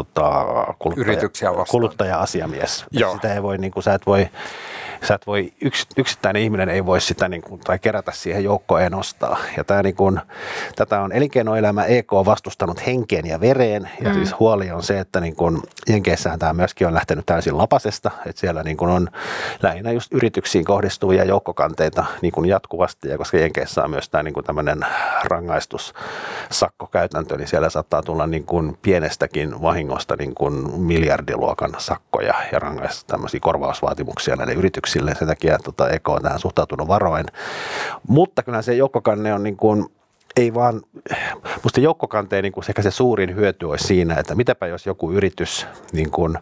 kuluttaja-asiamies. Sitä ei voi, niin kuin, sä et voi yksittäinen ihminen ei voi sitä niin kuin, tai kerätä siihen joukkoon ja nostaa. Ja tämä, niin kuin, tätä on elinkeinoelämä EK vastustanut henkeen ja vereen. Ja siis huoli on se, että niin kuin, Jenkeissähän tämä myöskin on lähtenyt täysin lapasesta. Että siellä niin kuin on lähinnä just yrityksiin kohdistuvia joukkokanteita niin kuin jatkuvasti. Ja koska Jenkeissä on myös tämä niin kuin tämmöinen rangaistussakkokäytäntö, niin siellä saattaa tulla niin kuin pienestäkin vahingosta niin kuin miljardiluokan sakkoja ja tämmöisiä korvausvaatimuksia näille yrityksille. Sen takia EK on tähän suhtautunut varoin. Mutta kyllä se joukkokanne on niin kuin, ei vaan, musta joukkokanteen niin kuin sekä se suurin hyöty olisi siinä, että mitäpä jos joku yritys niin kuin,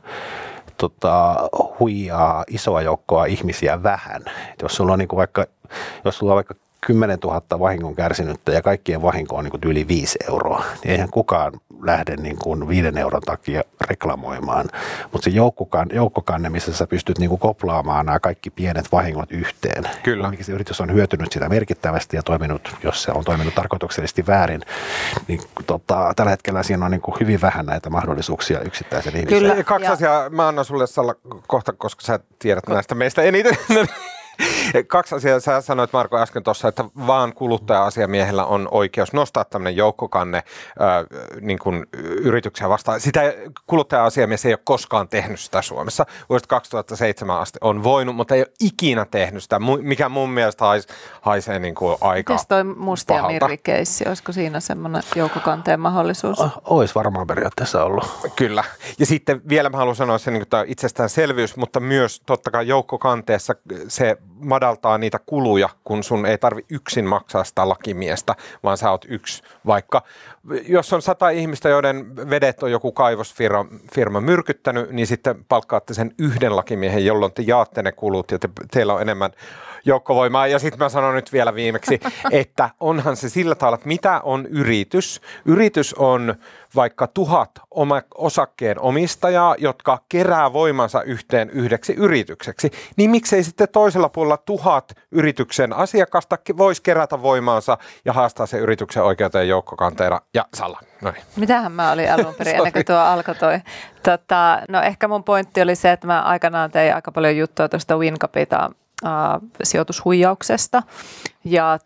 huijaa isoa joukkoa ihmisiä vähän. Et jos sulla on niin kuin vaikka 10 000 vahingon kärsinyttä ja kaikkien vahinko on niin kuin yli 5 euroa, niin eihän kukaan lähde niin kuin 5 euron takia reklamoimaan. Mutta se joukkokanne, missä sä pystyt niin kuin koplaamaan nämä kaikki pienet vahingot yhteen. Kyllä. Mikä se yritys on hyötynyt sitä merkittävästi ja toiminut, jos se on toiminut tarkoituksellisesti väärin, niin tällä hetkellä siinä on niin kuin hyvin vähän näitä mahdollisuuksia yksittäisen ihmisen. Kyllä. Kaksi asiaa. Mä annan sulle Salla kohta, koska sä tiedät näistä meistä eniten. Kaksi asiaa. Sä sanoit, Marko, äsken tuossa, että vaan kuluttaja-asiamiehellä on oikeus nostaa tämmöinen joukkokanne niin kuin yrityksiä vastaan. Sitä kuluttaja-asiamies ei ole koskaan tehnyt sitä Suomessa. Vuodesta 2007 asti on voinut, mutta ei ole ikinä tehnyt sitä, mikä mun mielestä haisee niin kuin aika mites toi Musti ja pahalta. Mirri-keissi? Olisiko siinä semmoinen joukkokanteen mahdollisuus? Olisi varmaan periaatteessa ollut. Kyllä. Ja sitten vielä mä haluan sanoa sen, niin kuin itsestäänselvyys, mutta myös totta kai joukkokanteessa se madaltaa niitä kuluja, kun sun ei tarvi yksin maksaa sitä lakimiestä, vaan sä oot yksi. Vaikka jos on 100 ihmistä, joiden vedet on joku kaivosfirma myrkyttänyt, niin sitten palkkaatte sen yhden lakimiehen, jolloin te jaatte ne kulut ja teillä on enemmän joukkovoimaa. Ja sitten mä sanon nyt vielä viimeksi, että onhan se sillä tavalla, että mitä on yritys? Yritys on vaikka 1000 osakkeen omistajaa, jotka kerää voimansa yhteen yhdeksi yritykseksi. Niin miksei sitten toisella puolella 1000 yrityksen asiakasta voisi kerätä voimaansa ja haastaa se yrityksen oikeuteen joukkokanteena ja Salla. Noin. Mitähän mä olin alun perin ennen kuin tuo alkoi toi? No ehkä mun pointti oli se, että mä aikanaan tein aika paljon juttua tuosta WinCapita sijoitushuijauksesta ja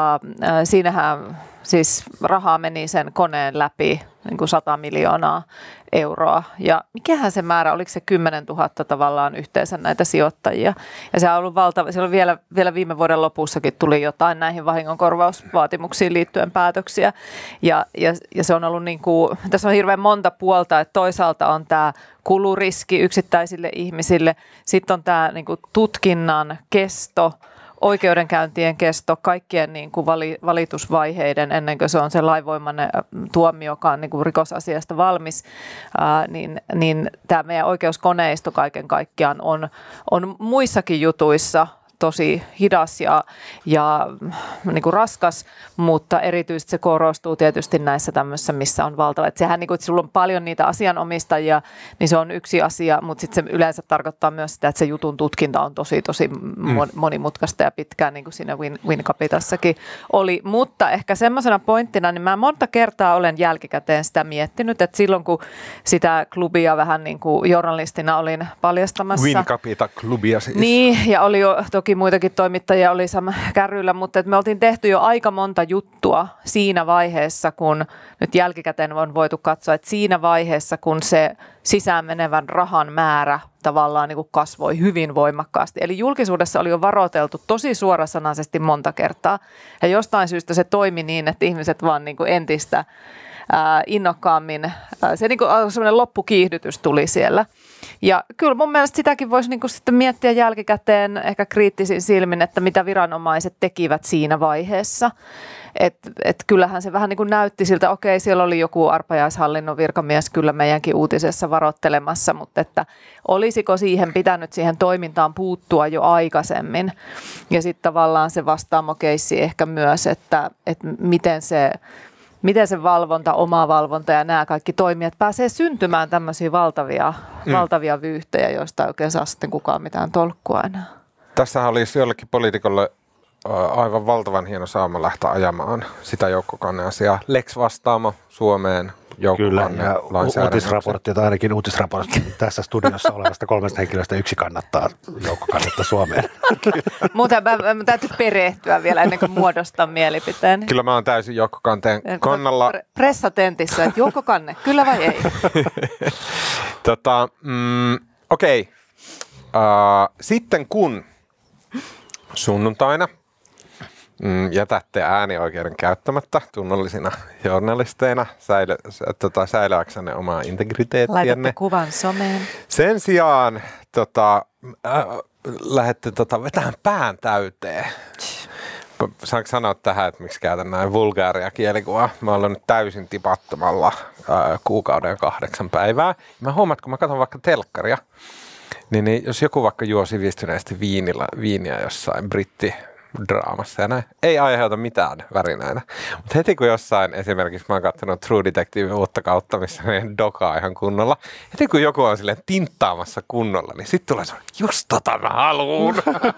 siinähän siis rahaa meni sen koneen läpi niin kuin 100 miljoonaa euroa ja mikähän se määrä, oliko se 10 000 tavallaan yhteensä näitä sijoittajia ja se on ollut valtava, siellä vielä viime vuoden lopussakin tuli jotain näihin vahingonkorvausvaatimuksiin liittyen päätöksiä ja se on ollut niin kuin, tässä on hirveän monta puolta, että toisaalta on tämä kuluriski yksittäisille ihmisille, sitten on tämä niin kuin tutkinnan kesto, oikeudenkäyntien kesto, kaikkien niin kuin valitusvaiheiden ennen kuin se on se lainvoimainen tuomio, joka on niin kuin rikosasiasta valmis, niin tämä meidän oikeuskoneisto kaiken kaikkiaan on muissakin jutuissa tosi hidas ja niin kuin raskas, mutta erityisesti se korostuu tietysti näissä tämmöisissä, missä on valtava. Että sehän, niin kuin, että sulla on paljon niitä asianomistajia, niin se on yksi asia, mutta sitten se yleensä tarkoittaa myös sitä, että se jutun tutkinta on tosi monimutkaista ja pitkään, niin kuin siinä Wincapitassakin oli. Mutta ehkä semmoisena pointtina, niin mä monta kertaa olen jälkikäteen sitä miettinyt, että silloin kun sitä klubia vähän niin kuin journalistina olin paljastamassa. Wincapita-klubia siis. Niin, ja oli jo toki muitakin toimittajia oli kärryillä, mutta että me oltiin tehty jo aika monta juttua siinä vaiheessa, kun nyt jälkikäteen on voitu katsoa, että siinä vaiheessa, kun se sisään menevän rahan määrä tavallaan niin kuin kasvoi hyvin voimakkaasti. Eli julkisuudessa oli jo varoiteltu tosi suorasanaisesti monta kertaa, ja jostain syystä se toimi niin, että ihmiset vaan niin kuin entistä innokkaammin, se niin kuin semmoinen loppukiihdytys tuli siellä. Ja kyllä mun mielestä sitäkin voisi niin kuin sitten miettiä jälkikäteen ehkä kriittisin silmin, että mitä viranomaiset tekivät siinä vaiheessa. Et kyllähän se vähän niin kuin näytti siltä, okei, siellä oli joku arpajaishallinnon virkamies kyllä meidänkin uutisessa varoittelemassa, mutta että olisiko pitänyt siihen toimintaan puuttua jo aikaisemmin. Ja sitten tavallaan se Vastaamo-keissi ehkä myös, että miten se valvonta, oma valvonta ja nämä kaikki toimijat pääsee syntymään tämmöisiä valtavia vyyhtejä, joista ei oikein saa sitten kukaan mitään tolkkua enää. Tässähän olisi jollekin poliitikolle aivan valtavan hieno saama lähteä ajamaan sitä joukkokanneasiaa. Lex Vastaamo Suomeen joukkokanne. Kyllä, ja uutisraportti, tai ainakin uutisraportti tässä studiossa olevasta 3 henkilöstä yksi kannattaa joukkokannetta Suomeen. Muuten mä täytyy perehtyä vielä ennen kuin muodostaa mielipiteen. Kyllä mä oon täysin joukkokanteen kannalla. Pressatentissa, että joukkokanne, kyllä vai ei? Okei. Sitten kun sunnuntaina jätätte äänioikeuden käyttämättä tunnollisina journalisteina säilyäksenne omaa integriteettienne. Laitatte kuvan someen. Sen sijaan lähdette vetämään pään täyteen. Saanko sanoa tähän, että miksi käytän näin vulgaaria kielikuvaa? Mä olen nyt täysin tipattomalla kuukauden 8 päivää. Mä huomaan, että kun mä katson vaikka telkkaria, niin jos joku vaikka juo sivistyneesti viiniä jossain brittidraamassa ja näin, ei aiheuta mitään värinäitä. Mutta heti kun jossain, esimerkiksi mä oon katsonut True Detective uutta kautta, missä meidän dokaa ihan kunnolla, heti kun joku on silleen tinttaamassa kunnolla, niin sit tulee just tota mä haluun.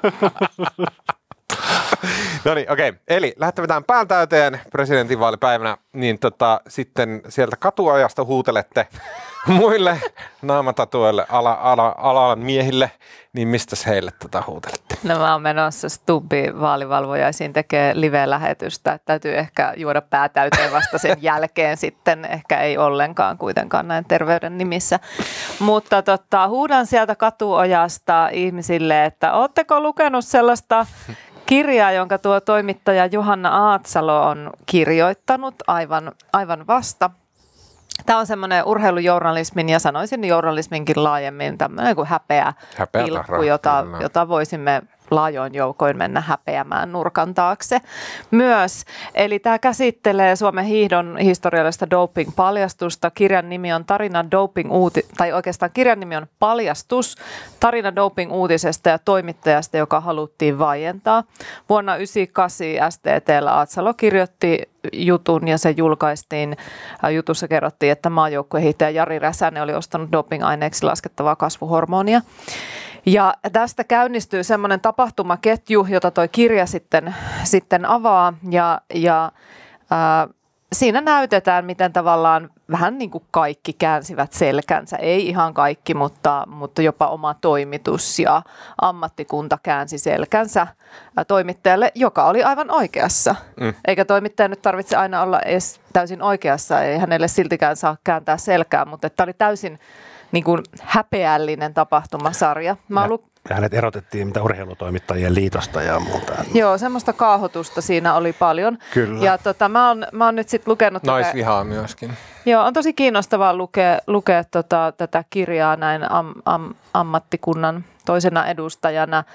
No niin, okei. Eli lähdette vetämään pään täyteen presidentinvaalipäivänä, niin sitten sieltä katuajasta huutelette muille naamatatuille alan miehille, niin mistäs heille huutelette? No mä oon menossa Stubbin vaalivalvojaisiin tekee live-lähetystä, että täytyy ehkä juoda pää täyteen vasta sen jälkeen sitten, ehkä ei ollenkaan kuitenkaan näin terveyden nimissä. Mutta huudan sieltä katuojasta ihmisille, että ootteko lukenut sellaista kirjaa, jonka tuo toimittaja Johanna Aatsalo on kirjoittanut aivan vasta. Tämä on semmoinen urheilujournalismin ja sanoisin journalisminkin laajemmin tämmöinen kuin häpeä pilkku, jota voisimme laajoin joukoin mennä häpeämään nurkan taakse myös. Eli tämä käsittelee Suomen hiihdon historiallista doping-paljastusta. Kirjan nimi on kirjan nimi on Paljastus, tarina doping-uutisesta ja toimittajasta, joka haluttiin vaientaa. Vuonna 1998 STT:llä Aatsalo kirjoitti jutun ja se julkaistiin. Jutussa kerrottiin, että maajoukkuehiihtäjä Jari Räsänen oli ostanut doping-aineeksi laskettavaa kasvuhormonia. Ja tästä käynnistyy semmoinen tapahtumaketju, jota toi kirja sitten avaa ja siinä näytetään, miten tavallaan vähän niin kuin kaikki käänsivät selkänsä. Ei ihan kaikki, mutta jopa oma toimitus ja ammattikunta käänsi selkänsä toimittajalle, joka oli aivan oikeassa. Eikä toimittaja nyt tarvitse aina olla edes täysin oikeassa, ei hänelle siltikään saa kääntää selkää, mutta tämä oli täysin niin kuin häpeällinen tapahtumasarja. Ja hänet erotettiin mitä urheilutoimittajien liitosta ja muuta. Joo, semmoista kaahotusta siinä oli paljon. Kyllä. Ja mä oon nyt sitten lukenut... Naisvihaa myöskin. Joo, on tosi kiinnostavaa lukea tätä kirjaa näin ammattikunnan toisena edustajana.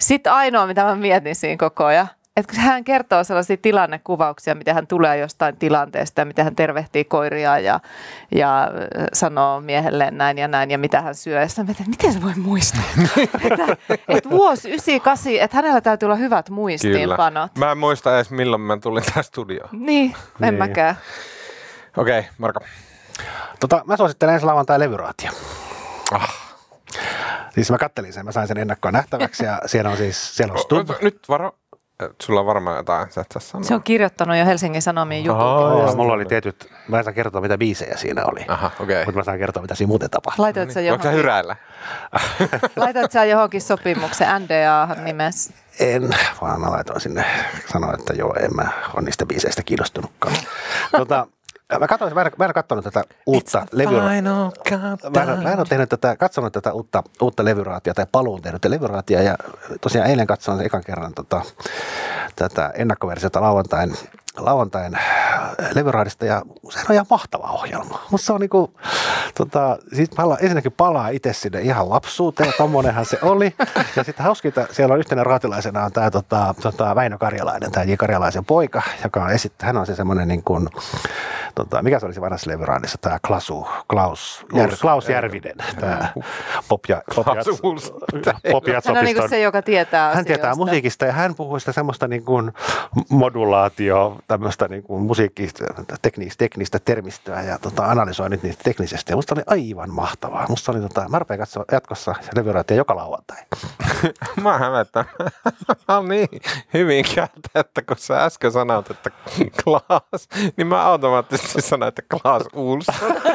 Sitten ainoa, mitä mä mietin siinä koko ajan, että hän kertoo sellaisia tilannekuvauksia, miten hän tulee jostain tilanteesta ja miten hän tervehtii koiria ja sanoo miehelleen näin ja mitä hän syö. Ja sitten mietin, miten se voi muistaa? että vuosi 98, että hänellä täytyy olla hyvät muistiinpanot. Kyllä. Mä en muista edes milloin mä tulin tähän studioon. Niin, en mäkään. Okei, Marko. Mä suosittelen ensi lauantai Levyraatia. Siis mä kattelin sen, mä sain sen ennakkoon nähtäväksi ja siellä on Stub. Nyt varo. Sulla on varmaan jotain, sä et saa sanoa. Se on kirjoittanut jo Helsingin Sanomiin jutun. Mulla oli tietyt, mä en saa kertoa mitä biisejä siinä oli. Aha, okei. Mutta mä saan kertoa mitä siinä muuten tapahtui. Laitoit sä johonkin? Onko sä hyräillä? Laitoit sä johonkin sopimuksen NDA:han nimessä? En, vaan mä laitoin sinne sanoa, että joo, en mä ole niistä biiseistä kiinnostunutkaan. Mä en ole katsonut tätä uutta levyraatia. Mä en ole tehnyt katsonut tätä uutta levyraatia tai paluun tehnyt levyraatia ja tosiaan eilen katsoin sen ekan kerran tätä ennakkoversiota lauantain levyraadista ja sehän on ihan mahtava ohjelma. Mutta se on niinku, ensinnäkin palaa itse sinne ihan lapsuuteen, tommonenhan se oli. Ja sitten hauskinta, siellä on yhtenä raatilaisena on tämä Väinö Karjalainen, tämä J. Karjalaisen poika, joka on hän on se semmoinen niin kuin, mikä se olisi vanhassa levyraadissa, tämä Klaus Järvinen, tämä Pop Hän on niin kuin se, joka tietää asioista. Hän tietää musiikista ja hän puhuu sitä semmoista niin kuin modulaatio, tämmöistä niin kuin teknistä termistöä ja analysoi nyt niistä teknisesti. Ja musta oli aivan mahtavaa. Musta oli, mä rupean katsoa jatkossa levyraatia joka lauantai. Mä hävettän. Mä oon niin hyvin käältä, että kun sä äsken sanoit, että Klaas, niin mä automaattisesti sanoin, että Klaas Olsson.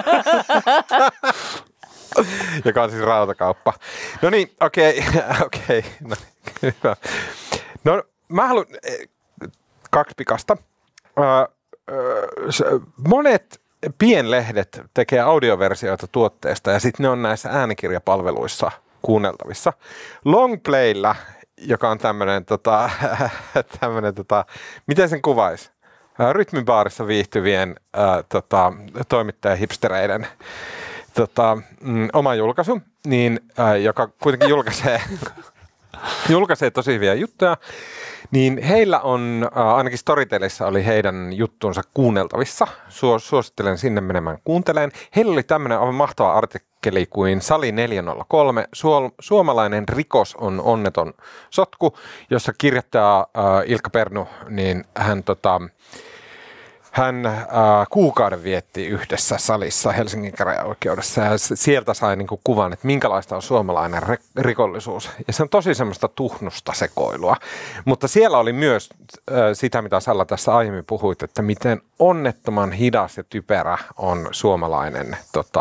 Joka on siis rautakauppa. No niin, okei. No, hyvä. No, mä haluan kaksi pikasta. Monet pienlehdet tekee audioversioita tuotteesta ja sitten ne on näissä äänikirjapalveluissa kuunneltavissa. Longplaylla, joka on tämmöinen, miten sen kuvaisi? Rytmibaarissa viihtyvien toimittajahipstereiden oma julkaisu, niin, joka kuitenkin julkaisee tosi hyviä juttuja, niin heillä on, ainakin Storytelissa oli heidän juttuunsa kuunneltavissa. Suosittelen sinne menemään kuunteleen. Heillä oli tämmöinen aivan mahtava artikkeli kuin Sali 403. Suomalainen rikos on onneton sotku, jossa kirjoittaja Ilkka Pernu, niin hän kuukauden vietti yhdessä salissa Helsingin käräjäoikeudessa ja sieltä sai niin kuin kuvan, että minkälaista on suomalainen rikollisuus. Ja se on tosi semmoista tuhnusta sekoilua. Mutta siellä oli myös sitä, mitä Salla tässä aiemmin puhuit, että miten onnettoman hidas ja typerä on suomalainen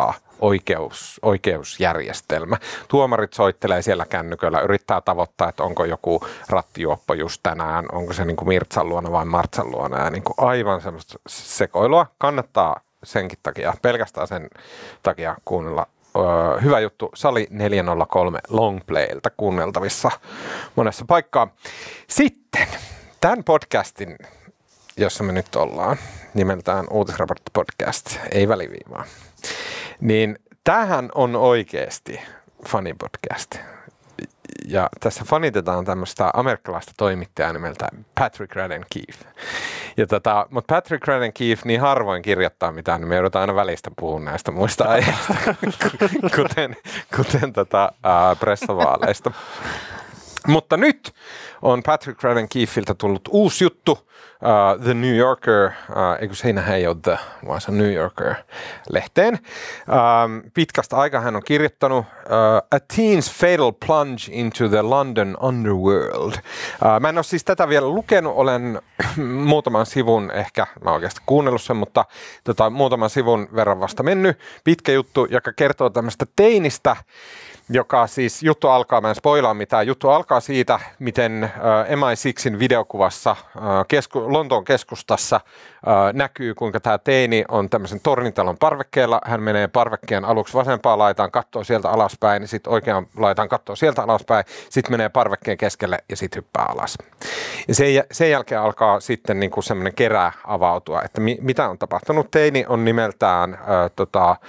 oikeusjärjestelmä. Tuomarit soittelee siellä kännyköllä, yrittää tavoittaa, että onko joku rattijuoppo just tänään, onko se niin kuin Mirtsan luona vai Martsan luona ja niin kuin aivan semmoista sekoilua. Kannattaa senkin takia, pelkästään sen takia kuunnella. Hyvä juttu, Sali 403 Longplaylta kuunneltavissa monessa paikkaa. Sitten tämän podcastin, jossa me nyt ollaan, nimeltään Uutisraportti podcast, ei väliviivaa. Niin tämähän on oikeasti funny-podcast. Ja tässä fanitetaan tämmöistä amerikkalaista toimittajaa nimeltä Patrick Radden Keefe. Mutta Patrick Radden Keefe niin harvoin kirjoittaa mitään, niin me joudutaan aina välistä puhumaan näistä muista aiheista, kuten pressavaaleista. Mutta nyt on Patrick Radden Keefiltä tullut uusi juttu. The New Yorker, eikö siinähän ei ole The, vaan se New Yorker-lehteen. Pitkästä aikaa hän on kirjoittanut A Teen's Fatal Plunge into the London Underworld. Mä en ole siis tätä vielä lukenut, olen muutaman sivun ehkä, mä oikeasti kuunnellut sen, mutta muutaman sivun verran vasta mennyt. Pitkä juttu, joka kertoo tämmöistä teinistä, joka siis juttu alkaa, mä en spoilaa mitään, juttu alkaa siitä, miten MI6in videokuvassa Lontoon keskustassa näkyy, kuinka tämä teini on tämmöisen tornitalon parvekkeella. Hän menee parvekkeen aluksi vasempaan laitaan, katsoo sieltä alaspäin, niin sitten oikeaan laitaan, katsoo sieltä alaspäin, sitten menee parvekkeen keskelle ja sitten hyppää alas. Ja sen jälkeen alkaa sitten niin kuin semmoinen kerää avautua, että mitä on tapahtunut. Teini on nimeltään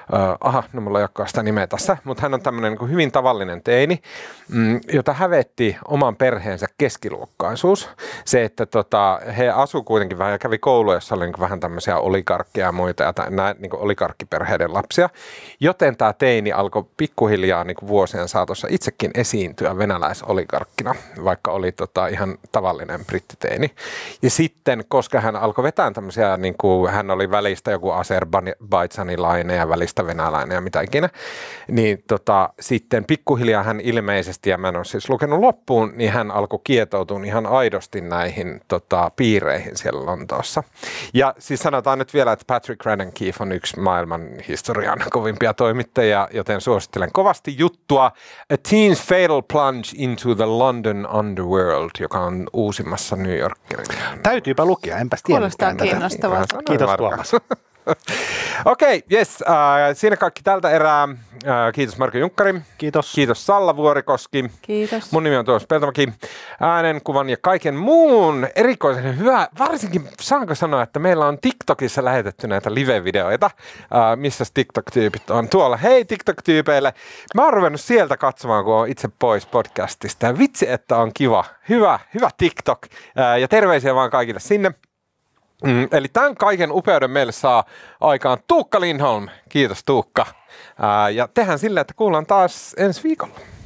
no mulla ei olekaan sitä nimeä tässä, mutta hän on tämmöinen niin kuin hyvin tavallinen teini, jota hävetti oman perheensä keskiluokkaisuus. Se, että he asuivat kuitenkin vähän ja kävi koulua, jossa oli niin kuin vähän tämmöisiä oligarkkeja ja muita ja niin kuin oligarkkiperheiden lapsia, joten tämä teini alkoi pikkuhiljaa niin kuin vuosien saatossa itsekin esiintyä venäläisoligarkkina, vaikka oli ihan tavallinen brittiteini. Ja sitten, koska hän alkoi vetää tämmöisiä, niin kuin hän oli välistä joku azerbaidsanilainen ja välistä venäläinen ja mitä ikinä, niin sitten pikkuhiljaa hän ilmeisesti, ja mä en ole siis lukenut loppuun, niin hän alkoi kietoutua ihan aidosti näihin piireihin siellä Lontoossa. Ja siis sanotaan nyt vielä, että Patrick Radden-Keefe on yksi maailman historian kovimpia toimittajia, joten suosittelen kovasti juttua A Teen's Fatal Plunge into the London Underworld, joka on uusimmassa New Yorkerin. Täytyypä lukea, enpäs tiedä. Kuulostaa kiinnostavaa. Kiitos Tuomas. Okei, jes. Siinä kaikki tältä erää. Kiitos Marko Junkkari. Kiitos. Kiitos Salla Vuorikoski. Kiitos. Mun nimi on Tuomas Peltomäki. Äänen, kuvan ja kaiken muun erikoisen hyvä. Varsinkin saanko sanoa, että meillä on TikTokissa lähetetty näitä live-videoita. Missä TikTok-tyypit on tuolla? Hei TikTok-tyypeille. Mä oon ruvennut sieltä katsomaan, kun oon itse pois podcastista. Ja vitsi, että on kiva. Hyvä TikTok. Ja terveisiä vaan kaikille sinne. Eli tämän kaiken upeuden meille saa aikaan Tuukka Lindholm. Kiitos Tuukka. Ja tehdään silleen, että kuullaan taas ensi viikolla.